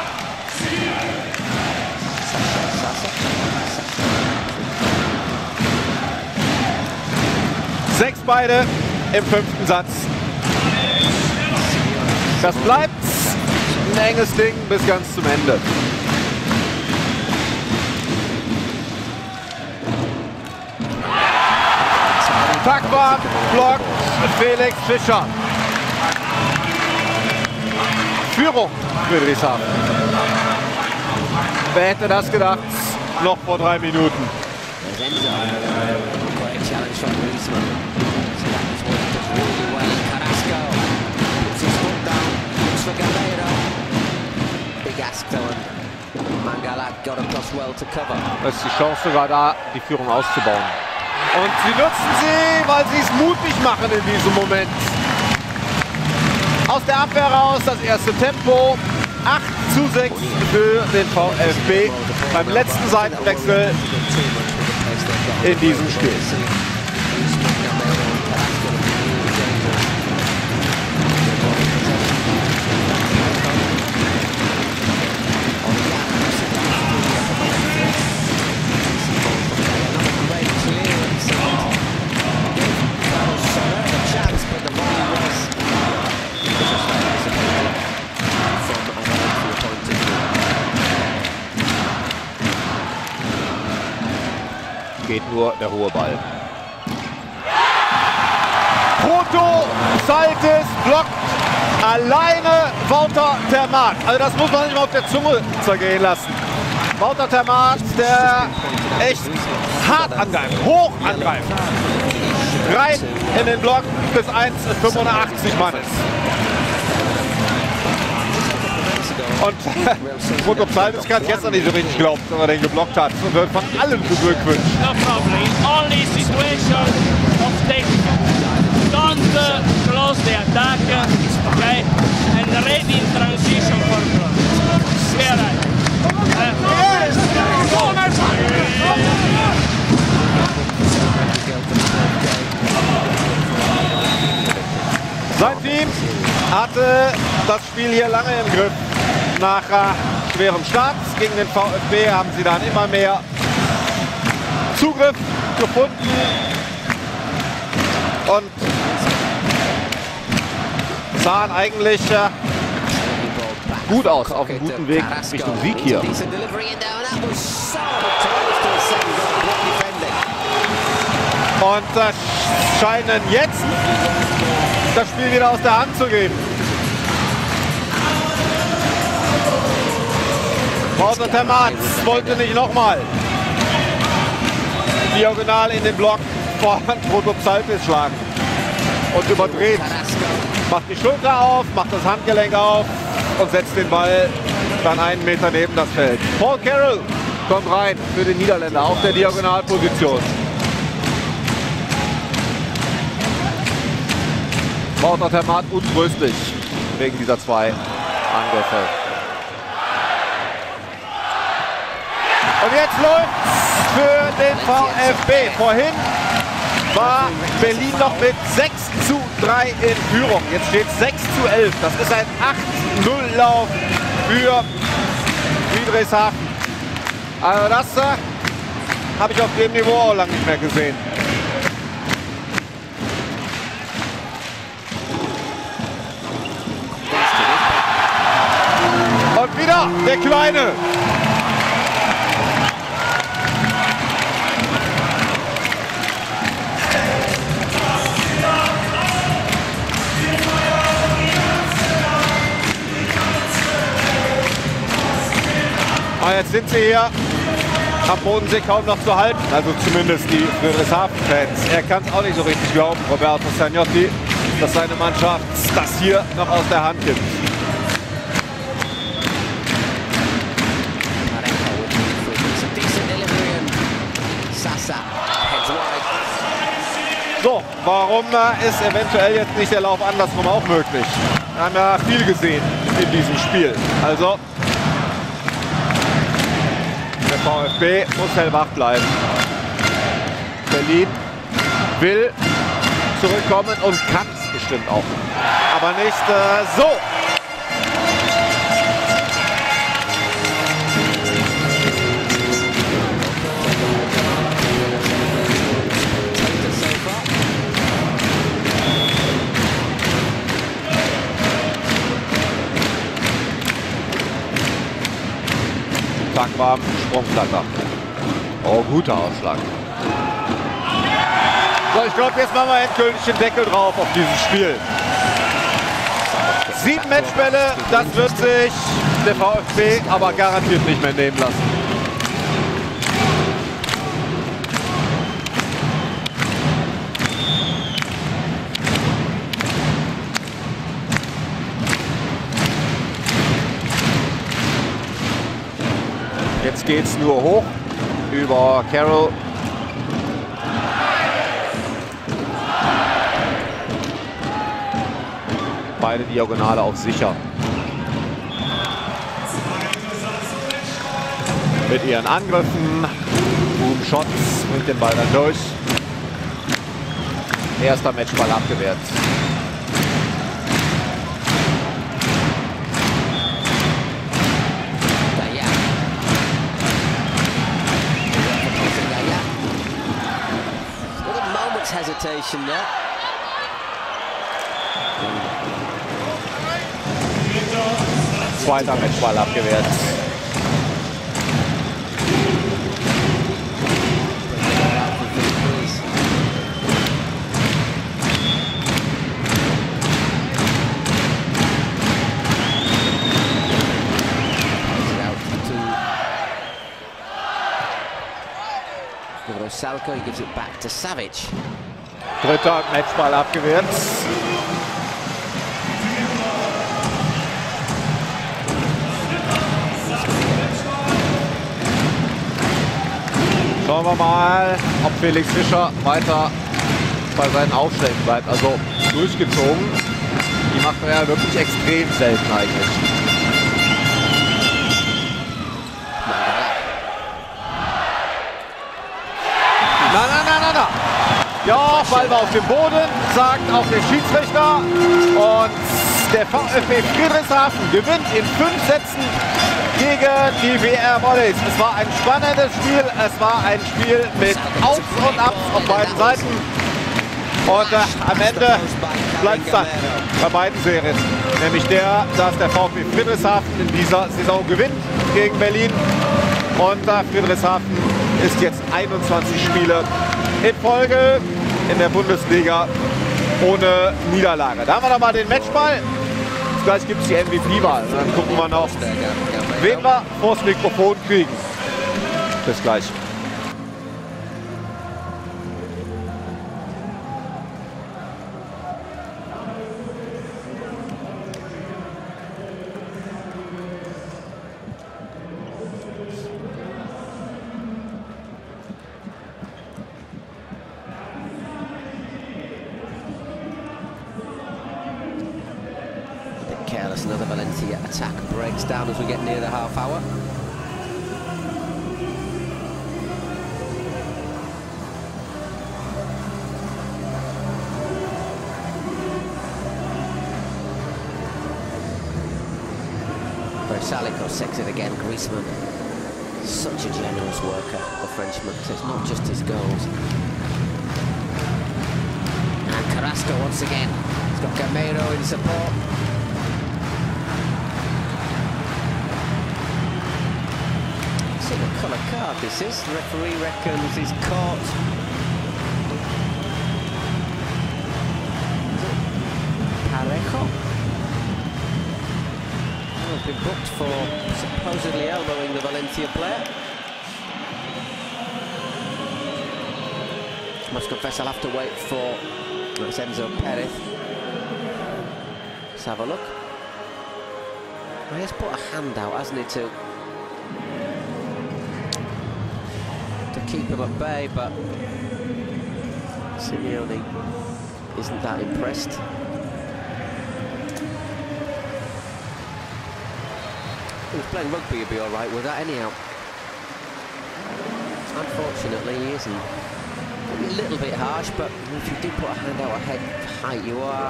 Sechs beide im fünften Satz. Das bleibt ein enges Ding bis ganz zum Ende. Takwa blockt Felix Fischer. Führung Friedrichshafen. Wer hätte das gedacht? Noch vor drei Minuten. Challenge from Griezmann. So that was what he does really well. Carrasco puts his foot down, looks for Galera. Big ask though, and Mangala got across well to cover. Es ist die Chance sogar da, die Führung auszubauen. Und sie nutzen sie, weil sie es mutig machen in diesem Moment. Aus der Abwehr raus das erste Tempo. acht zu sechs für den VfB beim letzten Seitenwechsel in diesem Spiel. Geht nur der hohe Ball. Protopsaltis blockt alleine Wouter Termat. Also das muss man nicht mal auf der Zunge zergehen lassen. Wouter Termat, der echt hart angreift, hoch angreift. Rein in den Block des eins Komma fünfundachtzig Mannes. Und Protopsaltis kann es jetzt noch nicht so richtig glauben, dass er den geblockt hat. Und wird von allen beglückwünscht. No problem. Only situation of technical. Don't uh, close the attack, okay? And ready in transition for block. Clear right. Uh, yes! Go, nice Sein Team hatte das Spiel hier lange im Griff. Nach äh, schwerem Start gegen den VfB haben sie dann immer mehr Zugriff gefunden und sahen eigentlich äh, gut aus, auf einem guten Weg Richtung Sieg hier. Und äh, scheinen jetzt das Spiel wieder aus der Hand zu geben. Wouter Termat wollte nicht nochmal diagonal in den Block von Protopsaltis schlagen und überdreht. Macht die Schulter auf, macht das Handgelenk auf und setzt den Ball dann einen Meter neben das Feld. Paul Carroll kommt rein für den Niederländer auf der Diagonalposition. Wouter Termaat untröstlich wegen dieser zwei Angriffe. Und jetzt läuft's für den VfB. Vorhin war Berlin noch mit sechs zu drei in Führung. Jetzt steht es sechs zu elf. Das ist ein acht null Lauf für Friedrichshafen. Also das äh, habe ich auf dem Niveau auch lange nicht mehr gesehen. Und wieder der Kleine. Aber jetzt sind sie hier am Bodensee kaum noch zu halten, also zumindest die Friedrichshafen-Fans. Er kann es auch nicht so richtig glauben, Roberto Sagnotti, dass seine Mannschaft das hier noch aus der Hand gibt. So, warum ist eventuell jetzt nicht der Lauf andersrum auch möglich? Wir haben ja viel gesehen in diesem Spiel. Also der VfB muss hellwach bleiben. Berlin will zurückkommen und kann es bestimmt auch. Aber nicht äh, so. Warm, Sprungplatter. Oh, guter Ausschlag. So, ich glaube, jetzt machen wir endgültig den Deckel drauf auf dieses Spiel. Sieben Matchbälle, das wird sich der VfB aber garantiert nicht mehr nehmen lassen. Jetzt geht es nur hoch über Carroll. Beide Diagonale auf sicher. Mit ihren Angriffen. Boom Shots bringt den Ball dann durch. Erster Matchball abgewehrt. Hesitation there. Zweiter Matchball abgewehrt. Salko, he gives it back to Savic. Dritter Matchball abgewehrt. Schauen wir mal, ob Felix Fischer weiter bei seinen Aufstellen bleibt. Also durchgezogen. Die macht er ja wirklich extrem selten eigentlich. Na, na, na, na, na. Ja, Ball war auf dem Boden, sagt auch der Schiedsrichter. Und der VfB Friedrichshafen gewinnt in fünf Sätzen gegen die W R Volleys. Es war ein spannendes Spiel. Es war ein Spiel mit Aufs und Abs auf beiden Seiten. Und äh, am Ende bleibt es dann bei beiden Serien. Nämlich der, dass der VfB Friedrichshafen in dieser Saison gewinnt gegen Berlin. Und äh, Friedrichshafen ist jetzt einundzwanzig Spiele in Folge in der Bundesliga ohne Niederlage. Da haben wir nochmal den Matchball. Gleich gibt es die M V P-Wahl. Dann gucken wir noch, wen wir vors Mikrofon kriegen. Bis gleich. another Valencia attack breaks down as we get near the half hour. Versalico six it again, Griezmann. Such a generous worker, the Frenchman. So it's not just his goals. And Carrasco once again. He's got Gameiro in support. See what colour card this is. The referee reckons he's caught. Parejo. Been booked for supposedly elbowing the Valencia player. Must confess I'll have to wait for that's Enzo Perez. Let's have a look. Well, he's put a hand out, hasn't he, to to keep him at bay, but Simeone isn't that impressed. If he was playing rugby, he'd be all right with that anyhow. Unfortunately, he isn't. Maybe a little bit harsh, but if you do put a hand out ahead height, you are,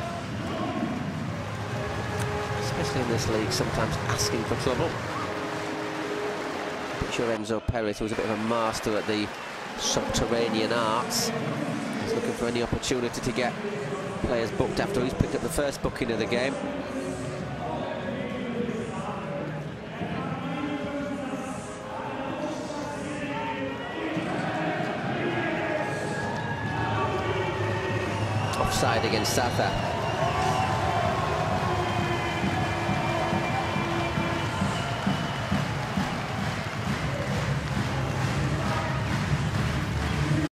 especially in this league, sometimes asking for trouble. But sure, Enzo Perez was a bit of a master at the subterranean arts. He's looking for any opportunity to get players booked after he's picked up the first booking of the game. Offside against Satha.